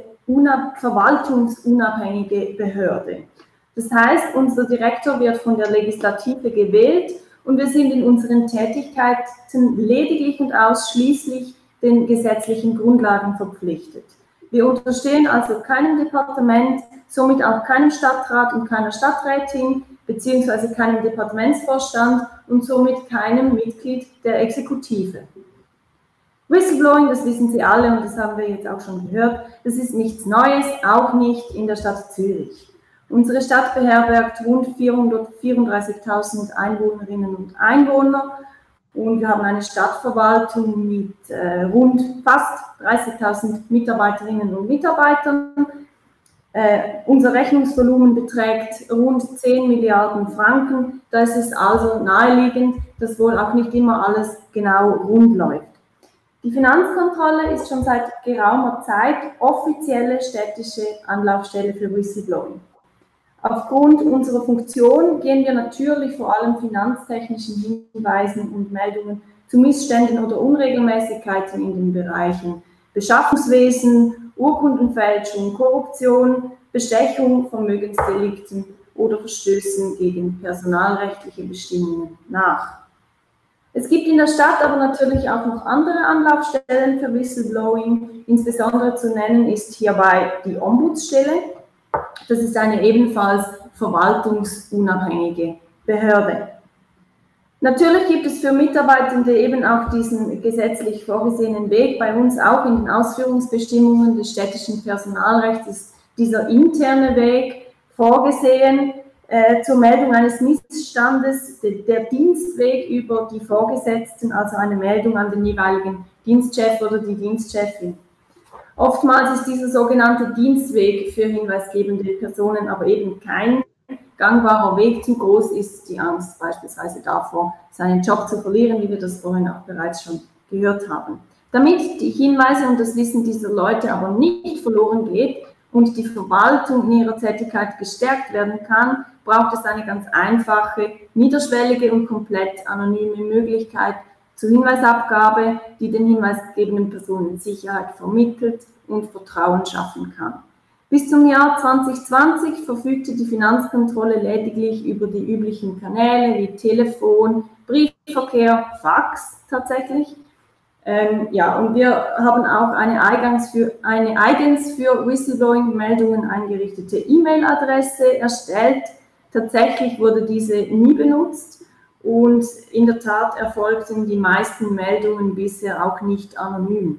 verwaltungsunabhängige Behörde. Das heißt, unser Direktor wird von der Legislative gewählt und wir sind in unseren Tätigkeiten lediglich und ausschließlich den gesetzlichen Grundlagen verpflichtet. Wir unterstehen also keinem Departement, somit auch keinem Stadtrat und keiner Stadträtin, beziehungsweise keinem Departementsvorstand und somit keinem Mitglied der Exekutive. Whistleblowing, das wissen Sie alle und das haben wir jetzt auch schon gehört, das ist nichts Neues, auch nicht in der Stadt Zürich. Unsere Stadt beherbergt rund 434.000 Einwohnerinnen und Einwohner. Und wir haben eine Stadtverwaltung mit rund fast 30.000 Mitarbeiterinnen und Mitarbeitern. Unser Rechnungsvolumen beträgt rund 10 Milliarden Franken. Da ist es also naheliegend, dass wohl auch nicht immer alles genau rund läuft. Die Finanzkontrolle ist schon seit geraumer Zeit offizielle städtische Anlaufstelle für Whistleblowing. Aufgrund unserer Funktion gehen wir natürlich vor allem finanztechnischen Hinweisen und Meldungen zu Missständen oder Unregelmäßigkeiten in den Bereichen Beschaffungswesen, Urkundenfälschung, Korruption, Bestechung, Vermögensdelikten oder Verstößen gegen personalrechtliche Bestimmungen nach. Es gibt in der Stadt aber natürlich auch noch andere Anlaufstellen für Whistleblowing. Insbesondere zu nennen ist hierbei die Ombudsstelle. Das ist eine ebenfalls verwaltungsunabhängige Behörde. Natürlich gibt es für Mitarbeitende eben auch diesen gesetzlich vorgesehenen Weg. Bei uns auch in den Ausführungsbestimmungen des städtischen Personalrechts ist dieser interne Weg vorgesehen zur Meldung eines Missstandes, der Dienstweg über die Vorgesetzten, also eine Meldung an den jeweiligen Dienstchef oder die Dienstchefin. Oftmals ist dieser sogenannte Dienstweg für hinweisgebende Personen aber eben kein gangbarer Weg. Zu groß ist die Angst beispielsweise davor, seinen Job zu verlieren, wie wir das vorhin auch bereits schon gehört haben. Damit die Hinweise und das Wissen dieser Leute aber nicht verloren geht und die Verwaltung in ihrer Tätigkeit gestärkt werden kann, braucht es eine ganz einfache, niederschwellige und komplett anonyme Möglichkeit zur Hinweisabgabe, die den hinweisgebenden Personen Sicherheit vermittelt und Vertrauen schaffen kann. Bis zum Jahr 2020 verfügte die Finanzkontrolle lediglich über die üblichen Kanäle wie Telefon, Briefverkehr, Fax tatsächlich. Und wir haben auch eine eigens für Whistleblowing-Meldungen eingerichtete E-Mail-Adresse erstellt. Tatsächlich wurde diese nie benutzt und in der Tat erfolgten die meisten Meldungen bisher auch nicht anonym.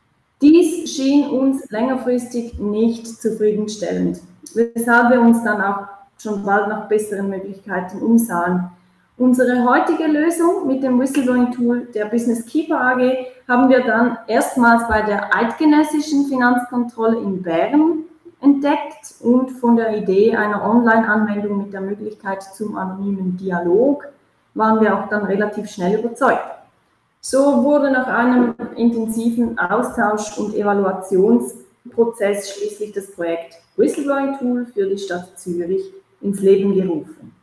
Dies schien uns längerfristig nicht zufriedenstellend, weshalb wir uns dann auch schon bald nach besseren Möglichkeiten umsahen. Unsere heutige Lösung mit dem Whistleblowing-Tool der Business Keeper AG haben wir dann erstmals bei der Eidgenössischen Finanzkontrolle in Bern entdeckt und von der Idee einer Online-Anwendung mit der Möglichkeit zum anonymen Dialog waren wir auch dann relativ schnell überzeugt. So wurde nach einem intensiven Austausch und Evaluationsprozess schließlich das Projekt Whistleblowing-Tool für die Stadt Zürich ins Leben gerufen.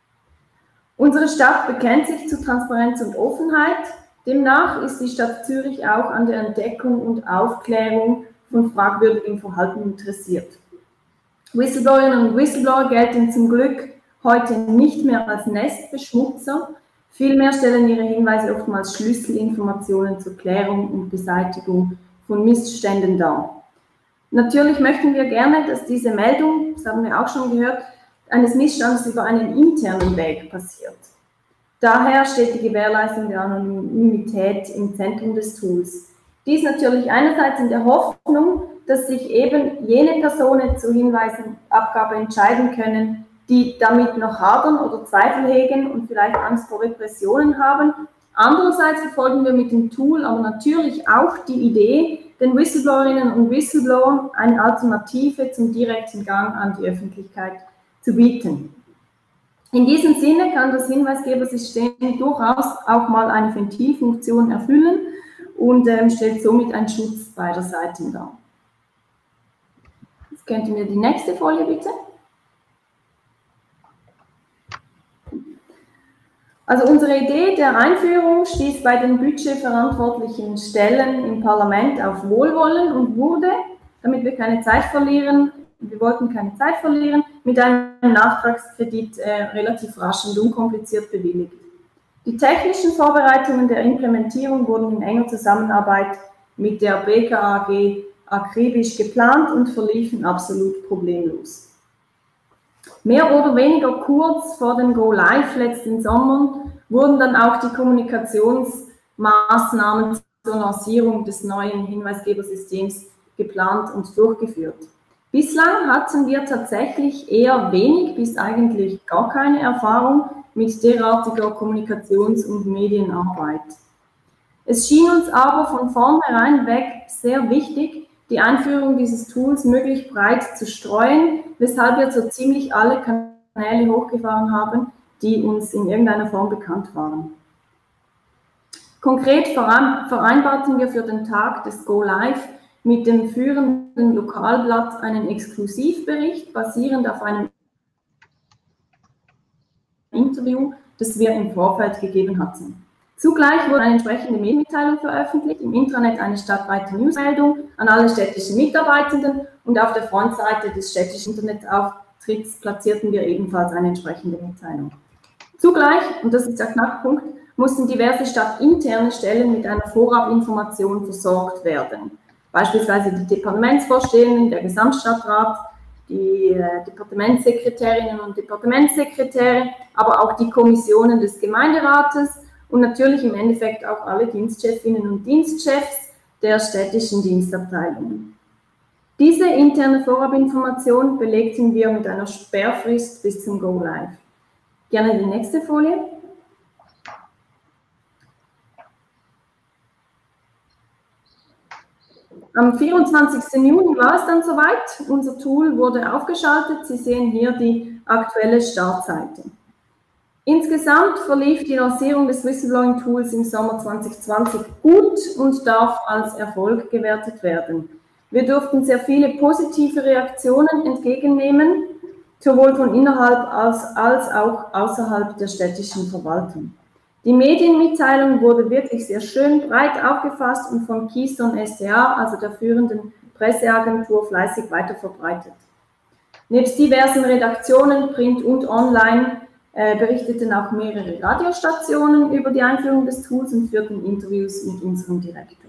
Unsere Stadt bekennt sich zu Transparenz und Offenheit. Demnach ist die Stadt Zürich auch an der Entdeckung und Aufklärung von fragwürdigem Verhalten interessiert. Whistleblowerinnen und Whistleblower gelten zum Glück heute nicht mehr als Nestbeschmutzer. Vielmehr stellen ihre Hinweise oftmals Schlüsselinformationen zur Klärung und Beseitigung von Missständen dar. Natürlich möchten wir gerne, dass diese Meldung, das haben wir auch schon gehört, eines Missstandes über einen internen Weg passiert. Daher steht die Gewährleistung der Anonymität im Zentrum des Tools. Dies natürlich einerseits in der Hoffnung, dass sich eben jene Personen zur Hinweisabgabe entscheiden können, die damit noch hadern oder Zweifel hegen und vielleicht Angst vor Repressionen haben. Andererseits verfolgen wir mit dem Tool aber natürlich auch die Idee, den Whistleblowerinnen und Whistleblowern eine Alternative zum direkten Gang an die Öffentlichkeit zu bieten. In diesem Sinne kann das Hinweisgebersystem durchaus auch mal eine Ventilfunktion erfüllen und stellt somit einen Schutz beider Seiten dar. Jetzt könnten wir die nächste Folie bitte. Also unsere Idee der Einführung stieß bei den budgetverantwortlichen Stellen im Parlament auf Wohlwollen und wurde, damit wir keine Zeit verlieren, wir wollten keine Zeit verlieren, mit einem Nachtragskredit relativ rasch und unkompliziert bewilligt. Die technischen Vorbereitungen der Implementierung wurden in enger Zusammenarbeit mit der BKAG akribisch geplant und verliefen absolut problemlos. Mehr oder weniger kurz vor dem Go-Live letzten Sommer wurden dann auch die Kommunikationsmaßnahmen zur Lancierung des neuen Hinweisgebersystems geplant und durchgeführt. Bislang hatten wir tatsächlich eher wenig bis eigentlich gar keine Erfahrung mit derartiger Kommunikations- und Medienarbeit. Es schien uns aber von vornherein weg sehr wichtig, die Einführung dieses Tools möglichst breit zu streuen, weshalb wir so ziemlich alle Kanäle hochgefahren haben, die uns in irgendeiner Form bekannt waren. Konkret vereinbarten wir für den Tag des Go-Live mit dem führenden Lokalblatt einen Exklusivbericht, basierend auf einem Interview, das wir im Vorfeld gegeben hatten. Zugleich wurde eine entsprechende Mailmitteilung veröffentlicht, im Intranet eine stadtweite Newsmeldung an alle städtischen Mitarbeitenden und auf der Frontseite des städtischen Internetauftritts platzierten wir ebenfalls eine entsprechende Mitteilung. Zugleich, und das ist der Knackpunkt, mussten diverse stadtinterne Stellen mit einer Vorabinformation versorgt werden. Beispielsweise die Departementsvorstehenden, der Gesamtstadtrat, die Departementssekretärinnen und Departementssekretäre, aber auch die Kommissionen des Gemeinderates und natürlich im Endeffekt auch alle Dienstchefinnen und Dienstchefs der städtischen Dienstabteilungen. Diese interne Vorabinformation belegten wir mit einer Sperrfrist bis zum Go Live. Gerne die nächste Folie. Am 24. Juni war es dann soweit. Unser Tool wurde aufgeschaltet. Sie sehen hier die aktuelle Startseite. Insgesamt verlief die Lancierung des Whistleblowing-Tools im Sommer 2020 gut und darf als Erfolg gewertet werden. Wir durften sehr viele positive Reaktionen entgegennehmen, sowohl von innerhalb als auch außerhalb der städtischen Verwaltung. Die Medienmitteilung wurde wirklich sehr schön breit aufgefasst und von Keystone SDA, also der führenden Presseagentur, fleißig weiterverbreitet. Nebst diversen Redaktionen, Print und Online, berichteten auch mehrere Radiostationen über die Einführung des Tools und führten Interviews mit unserem Direktor.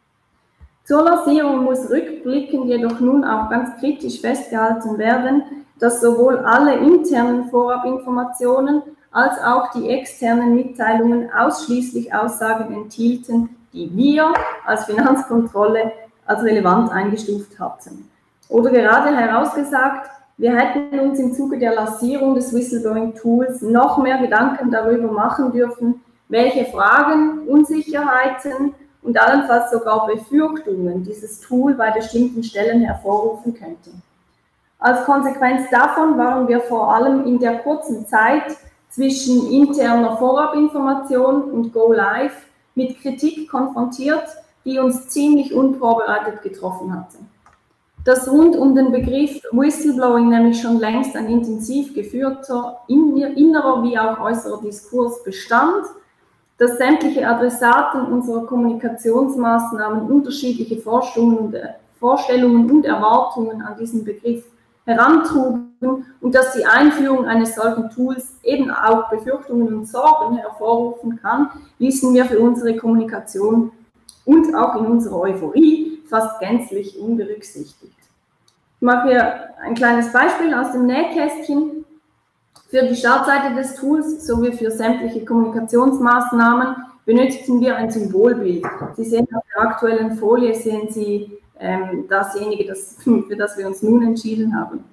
Zur Lancierung muss rückblickend jedoch nun auch ganz kritisch festgehalten werden, dass sowohl alle internen Vorabinformationen als auch die externen Mitteilungen ausschließlich Aussagen enthielten, die wir als Finanzkontrolle als relevant eingestuft hatten. Oder gerade herausgesagt, wir hätten uns im Zuge der Lancierung des Whistleblowing-Tools noch mehr Gedanken darüber machen dürfen, welche Fragen, Unsicherheiten und allenfalls sogar Befürchtungen dieses Tool bei bestimmten Stellen hervorrufen könnte. Als Konsequenz davon waren wir vor allem in der kurzen Zeit zwischen interner Vorabinformation und Go Live mit Kritik konfrontiert, die uns ziemlich unvorbereitet getroffen hatte. Dass rund um den Begriff Whistleblowing nämlich schon längst ein intensiv geführter innerer wie auch äußerer Diskurs bestand, dass sämtliche Adressaten unserer Kommunikationsmaßnahmen unterschiedliche Vorstellungen und Erwartungen an diesen Begriff herantrugen und dass die Einführung eines solchen Tools eben auch Befürchtungen und Sorgen hervorrufen kann, ließen wir für unsere Kommunikation und auch in unserer Euphorie fast gänzlich unberücksichtigt. Ich mache hier ein kleines Beispiel aus dem Nähkästchen. Für die Startseite des Tools sowie für sämtliche Kommunikationsmaßnahmen benötigten wir ein Symbolbild. Sie sehen auf der aktuellen Folie, sehen Sie dasjenige, für das wir uns nun entschieden haben.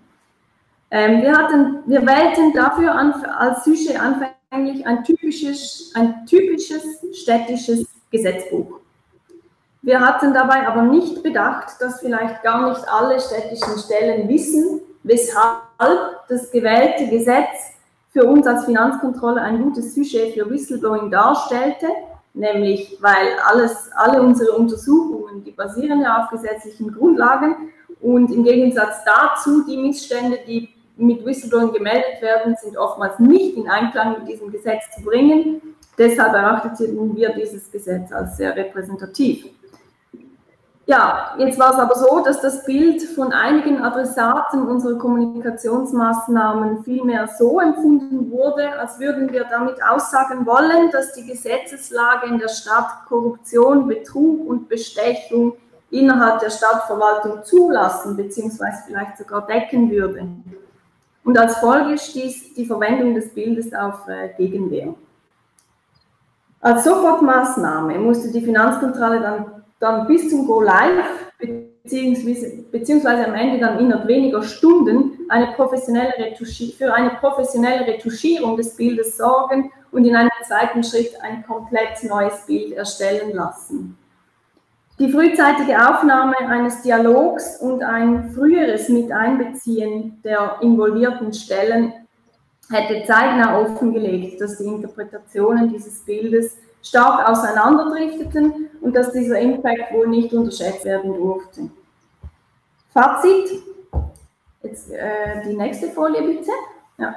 Wir wählten dafür als Sujet anfänglich ein typisches städtisches Gesetzbuch. Wir hatten dabei aber nicht bedacht, dass vielleicht gar nicht alle städtischen Stellen wissen, weshalb das gewählte Gesetz für uns als Finanzkontrolle ein gutes Sujet für Whistleblowing darstellte, nämlich weil alle unsere Untersuchungen, die basieren ja auf gesetzlichen Grundlagen und im Gegensatz dazu die Missstände, die mit Whistleblowing gemeldet werden, sind oftmals nicht in Einklang mit diesem Gesetz zu bringen. Deshalb erachteten wir dieses Gesetz als sehr repräsentativ. Ja, jetzt war es aber so, dass das Bild von einigen Adressaten unserer Kommunikationsmaßnahmen vielmehr so empfunden wurde, als würden wir damit aussagen wollen, dass die Gesetzeslage in der Stadt Korruption, Betrug und Bestechung innerhalb der Stadtverwaltung zulassen bzw. vielleicht sogar decken würde. Und als Folge stieß die Verwendung des Bildes auf Gegenwehr. Als Sofortmaßnahme musste die Finanzkontrolle dann bis zum Go Live, beziehungsweise am Ende dann innerhalb weniger Stunden, für eine professionelle Retuschierung des Bildes sorgen und in einem zweiten Schritt ein komplett neues Bild erstellen lassen. Die frühzeitige Aufnahme eines Dialogs und ein früheres Miteinbeziehen der involvierten Stellen hätte zeitnah offengelegt, dass die Interpretationen dieses Bildes stark auseinanderdrifteten und dass dieser Impact wohl nicht unterschätzt werden durfte. Fazit, jetzt die nächste Folie bitte. Ja.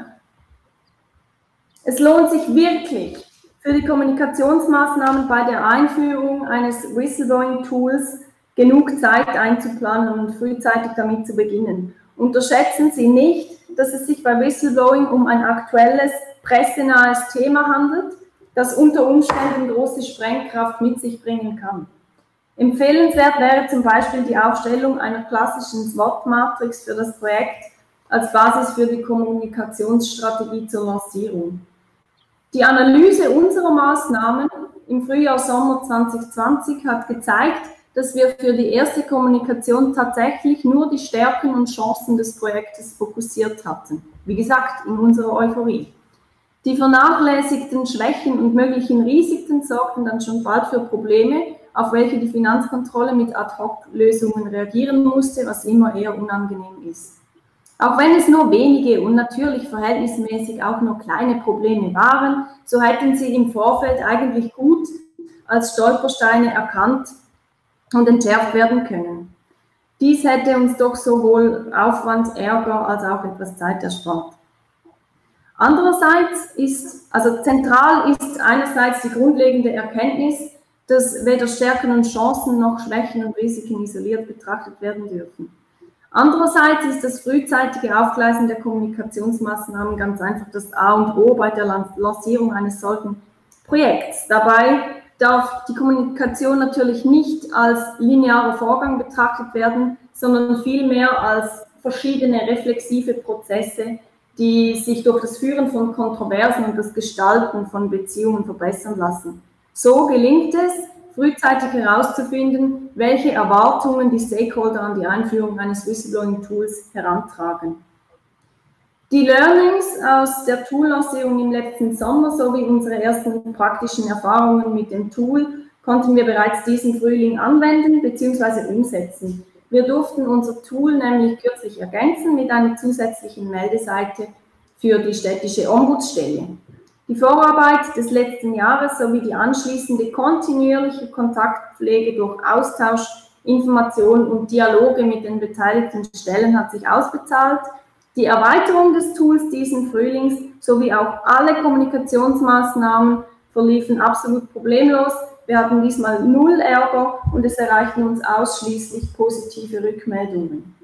Es lohnt sich wirklich, für die Kommunikationsmaßnahmen bei der Einführung eines Whistleblowing-Tools genug Zeit einzuplanen und frühzeitig damit zu beginnen. Unterschätzen Sie nicht, dass es sich bei Whistleblowing um ein aktuelles, pressenahes Thema handelt, das unter Umständen große Sprengkraft mit sich bringen kann. Empfehlenswert wäre zum Beispiel die Aufstellung einer klassischen SWOT-Matrix für das Projekt als Basis für die Kommunikationsstrategie zur Lancierung. Die Analyse unserer Maßnahmen im Frühjahr/Sommer 2020 hat gezeigt, dass wir für die erste Kommunikation tatsächlich nur die Stärken und Chancen des Projektes fokussiert hatten. Wie gesagt, in unserer Euphorie. Die vernachlässigten Schwächen und möglichen Risiken sorgten dann schon bald für Probleme, auf welche die Finanzkontrolle mit Ad-hoc-Lösungen reagieren musste, was immer eher unangenehm ist. Auch wenn es nur wenige und natürlich verhältnismäßig auch nur kleine Probleme waren, so hätten sie im Vorfeld eigentlich gut als Stolpersteine erkannt und entschärft werden können. Dies hätte uns doch sowohl Aufwand, Ärger als auch etwas Zeit erspart. Andererseits zentral ist einerseits die grundlegende Erkenntnis, dass weder Stärken und Chancen noch Schwächen und Risiken isoliert betrachtet werden dürfen. Andererseits ist das frühzeitige Aufgleisen der Kommunikationsmaßnahmen ganz einfach das A und O bei der Lancierung eines solchen Projekts. Dabei darf die Kommunikation natürlich nicht als linearer Vorgang betrachtet werden, sondern vielmehr als verschiedene reflexive Prozesse, die sich durch das Führen von Kontroversen und das Gestalten von Beziehungen verbessern lassen. So gelingt es, frühzeitig herauszufinden, welche Erwartungen die Stakeholder an die Einführung eines Whistleblowing-Tools herantragen. Die Learnings aus der Tool-Lancierung im letzten Sommer sowie unsere ersten praktischen Erfahrungen mit dem Tool konnten wir bereits diesen Frühling anwenden bzw. umsetzen. Wir durften unser Tool nämlich kürzlich ergänzen mit einer zusätzlichen Meldeseite für die städtische Ombudsstelle. Die Vorarbeit des letzten Jahres sowie die anschließende kontinuierliche Kontaktpflege durch Austausch, Information und Dialoge mit den beteiligten Stellen hat sich ausbezahlt. Die Erweiterung des Tools diesen Frühlings sowie auch alle Kommunikationsmaßnahmen verliefen absolut problemlos. Wir hatten diesmal 0 Ärger und es erreichten uns ausschließlich positive Rückmeldungen.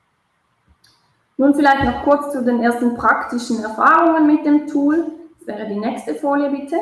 Nun vielleicht noch kurz zu den ersten praktischen Erfahrungen mit dem Tool. Das wäre die nächste Folie, bitte.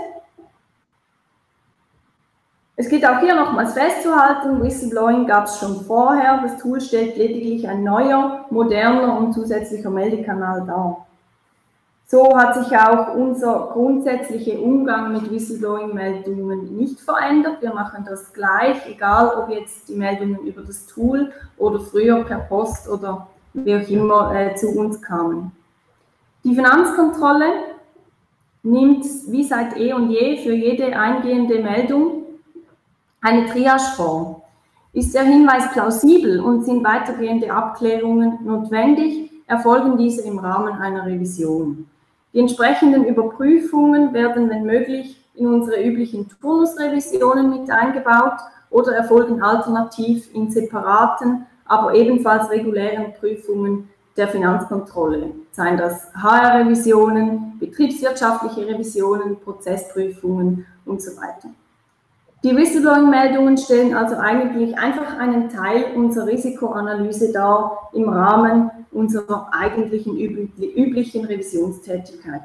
Es geht auch hier nochmals festzuhalten, Whistleblowing gab es schon vorher. Das Tool stellt lediglich ein neuer, moderner und zusätzlicher Meldekanal dar. So hat sich auch unser grundsätzlicher Umgang mit Whistleblowing-Meldungen nicht verändert. Wir machen das gleich, egal ob jetzt die Meldungen über das Tool oder früher per Post oder wie auch immer zu uns kamen. Die Finanzkontrolle nimmt wie seit eh und je für jede eingehende Meldung eine Triage vor. Ist der Hinweis plausibel und sind weitergehende Abklärungen notwendig, erfolgen diese im Rahmen einer Revision. Die entsprechenden Überprüfungen werden, wenn möglich, in unsere üblichen Turnusrevisionen mit eingebaut oder erfolgen alternativ in separaten, aber ebenfalls regulären Prüfungen der Finanzkontrolle, seien das HR-Revisionen, betriebswirtschaftliche Revisionen, Prozessprüfungen und so weiter. Die Whistleblowing-Meldungen stellen also eigentlich einfach einen Teil unserer Risikoanalyse dar im Rahmen unserer eigentlichen üblichen Revisionstätigkeit.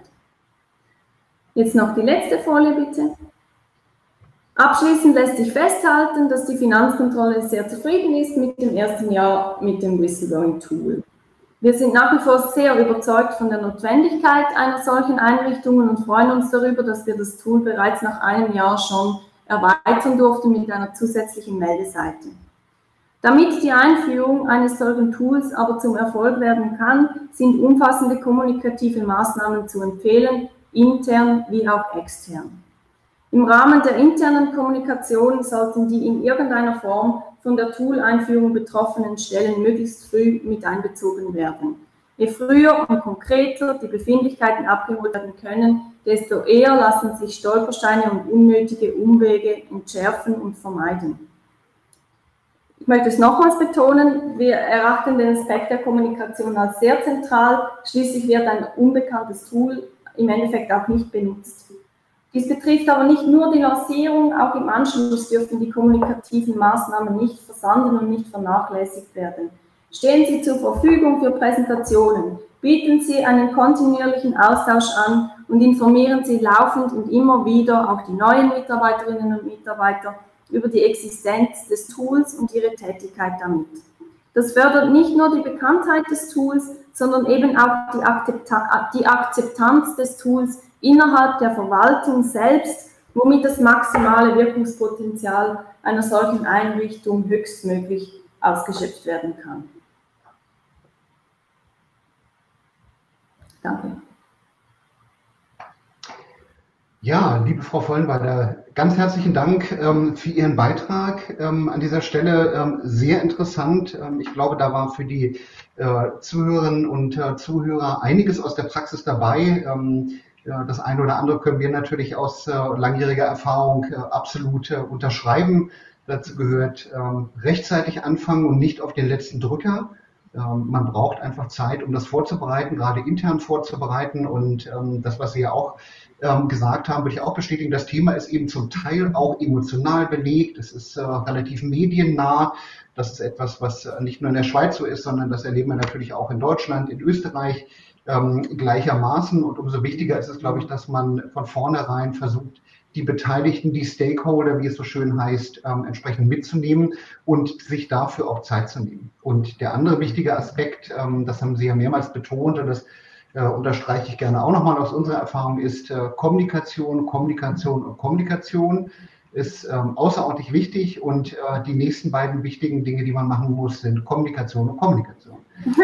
Jetzt noch die letzte Folie, bitte. Abschließend lässt sich festhalten, dass die Finanzkontrolle sehr zufrieden ist mit dem ersten Jahr mit dem Whistleblowing-Tool. Wir sind nach wie vor sehr überzeugt von der Notwendigkeit einer solchen Einrichtung und freuen uns darüber, dass wir das Tool bereits nach einem Jahr schon erweitern durften mit einer zusätzlichen Meldeseite. Damit die Einführung eines solchen Tools aber zum Erfolg werden kann, sind umfassende kommunikative Maßnahmen zu empfehlen, intern wie auch extern. Im Rahmen der internen Kommunikation sollten die in irgendeiner Form von der Tool-Einführung betroffenen Stellen möglichst früh mit einbezogen werden. Je früher und konkreter die Befindlichkeiten abgeholt werden können, desto eher lassen sich Stolpersteine und unnötige Umwege entschärfen und vermeiden. Ich möchte es nochmals betonen, wir erachten den Aspekt der Kommunikation als sehr zentral, schließlich wird ein unbekanntes Tool im Endeffekt auch nicht benutzt. Dies betrifft aber nicht nur die Lancierung, auch im Anschluss dürfen die kommunikativen Maßnahmen nicht versanden und nicht vernachlässigt werden. Stehen Sie zur Verfügung für Präsentationen, bieten Sie einen kontinuierlichen Austausch an und informieren Sie laufend und immer wieder auch die neuen Mitarbeiterinnen und Mitarbeiter über die Existenz des Tools und ihre Tätigkeit damit. Das fördert nicht nur die Bekanntheit des Tools, sondern eben auch die Akzeptanz des Tools innerhalb der Verwaltung selbst, womit das maximale Wirkungspotenzial einer solchen Einrichtung höchstmöglich ausgeschöpft werden kann. Danke. Ja, liebe Frau Vollenweider, ganz herzlichen Dank für Ihren Beitrag an dieser Stelle. Sehr interessant. Ich glaube, da war für die Zuhörerinnen und Zuhörer einiges aus der Praxis dabei. Das eine oder andere können wir natürlich aus langjähriger Erfahrung absolut unterschreiben. Dazu gehört rechtzeitig anfangen und nicht auf den letzten Drücker. Man braucht einfach Zeit, um das vorzubereiten, gerade intern vorzubereiten. Und das, was Sie ja auch gesagt haben, würde ich auch bestätigen. Das Thema ist eben zum Teil auch emotional belegt. Es ist relativ mediennah. Das ist etwas, was nicht nur in der Schweiz so ist, sondern das erleben wir natürlich auch in Deutschland, in Österreich gleichermaßen. Und umso wichtiger ist es, glaube ich, dass man von vornherein versucht, die Beteiligten, die Stakeholder, wie es so schön heißt, entsprechend mitzunehmen und sich dafür auch Zeit zu nehmen. Und der andere wichtige Aspekt, das haben Sie ja mehrmals betont und das unterstreiche ich gerne auch nochmal aus unserer Erfahrung, ist Kommunikation, Kommunikation und Kommunikation ist außerordentlich wichtig und die nächsten beiden wichtigen Dinge, die man machen muss, sind Kommunikation und Kommunikation.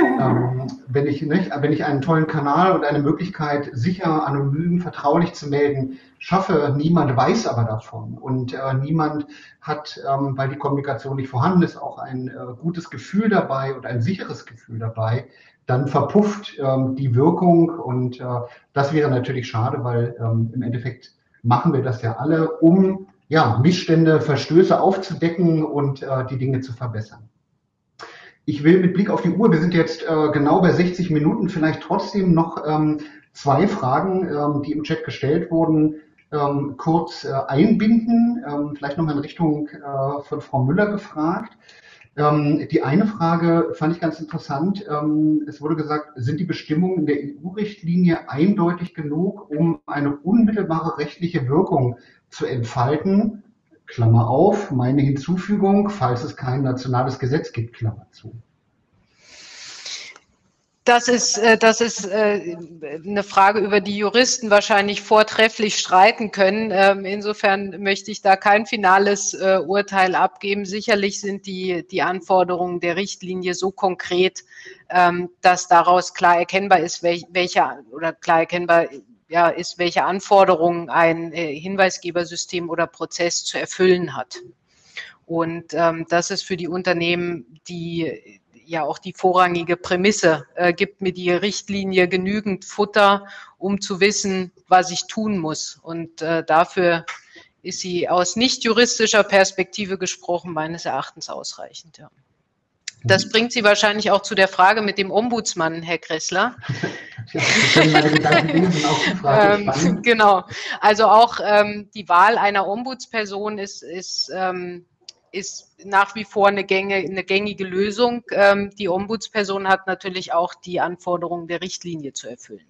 Wenn ich einen tollen Kanal und eine Möglichkeit, sicher, anonym, vertraulich zu melden, schaffe, niemand weiß aber davon und niemand hat, weil die Kommunikation nicht vorhanden ist, auch ein gutes Gefühl dabei und ein sicheres Gefühl dabei, dann verpufft die Wirkung und das wäre natürlich schade, weil im Endeffekt machen wir das ja alle, um Missstände, Verstöße aufzudecken und die Dinge zu verbessern. Ich will mit Blick auf die Uhr, wir sind jetzt genau bei 60 Minuten, vielleicht trotzdem noch zwei Fragen, die im Chat gestellt wurden, kurz einbinden, vielleicht nochmal in Richtung von Frau Müller gefragt. Die eine Frage fand ich ganz interessant. Es wurde gesagt, sind die Bestimmungen der EU-Richtlinie eindeutig genug, um eine unmittelbare rechtliche Wirkung zu entfalten? Klammer auf, meine Hinzufügung, falls es kein nationales Gesetz gibt, Klammer zu. Das ist eine Frage, über die Juristen wahrscheinlich vortrefflich streiten können. Insofern möchte ich da kein finales Urteil abgeben. Sicherlich sind die Anforderungen der Richtlinie so konkret, dass daraus klar erkennbar ist, welche Anforderungen ein Hinweisgebersystem oder Prozess zu erfüllen hat. Und das ist für die Unternehmen, die ja auch die vorrangige Prämisse, gibt mir die Richtlinie genügend Futter, um zu wissen, was ich tun muss. Und dafür ist sie aus nicht juristischer Perspektive gesprochen meines Erachtens ausreichend. Ja. Das bringt Sie wahrscheinlich auch zu der Frage mit dem Ombudsmann, Herr Kressler. Genau. Also auch die Wahl einer Ombudsperson ist nach wie vor eine gängige Lösung. Die Ombudsperson hat natürlich auch die Anforderungen der Richtlinie zu erfüllen.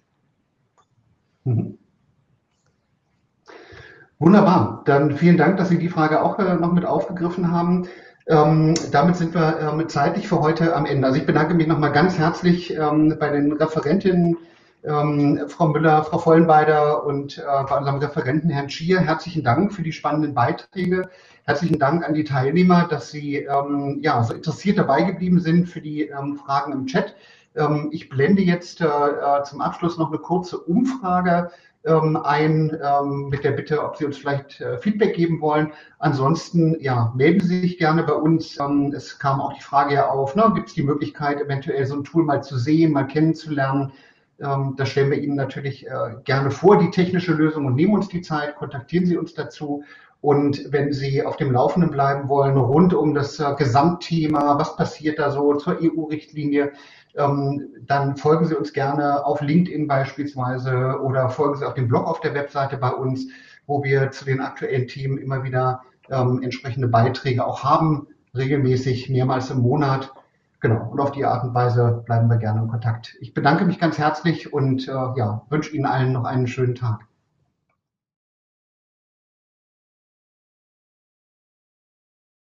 Wunderbar. Dann vielen Dank, dass Sie die Frage auch noch mit aufgegriffen haben. Damit sind wir zeitlich für heute am Ende. Also ich bedanke mich nochmal ganz herzlich bei den Referentinnen, Frau Müller, Frau Vollenweider und bei unserem Referenten Herrn Schier. Herzlichen Dank für die spannenden Beiträge. Herzlichen Dank an die Teilnehmer, dass Sie so interessiert dabei geblieben sind für die Fragen im Chat. Ich blende jetzt zum Abschluss noch eine kurze Umfrage ein, mit der Bitte, ob Sie uns vielleicht Feedback geben wollen. Ansonsten, melden Sie sich gerne bei uns. Es kam auch die Frage ja auf, gibt es die Möglichkeit, eventuell so ein Tool mal zu sehen, mal kennenzulernen? Da stellen wir Ihnen natürlich gerne vor, die technische Lösung, und nehmen uns die Zeit, kontaktieren Sie uns dazu. Und wenn Sie auf dem Laufenden bleiben wollen, rund um das Gesamtthema, was passiert da so zur EU-Richtlinie, dann folgen Sie uns gerne auf LinkedIn beispielsweise oder folgen Sie auf dem Blog auf der Webseite bei uns, wo wir zu den aktuellen Themen immer wieder entsprechende Beiträge auch haben, regelmäßig, mehrmals im Monat. Genau, und auf die Art und Weise bleiben wir gerne in Kontakt. Ich bedanke mich ganz herzlich und wünsche Ihnen allen noch einen schönen Tag.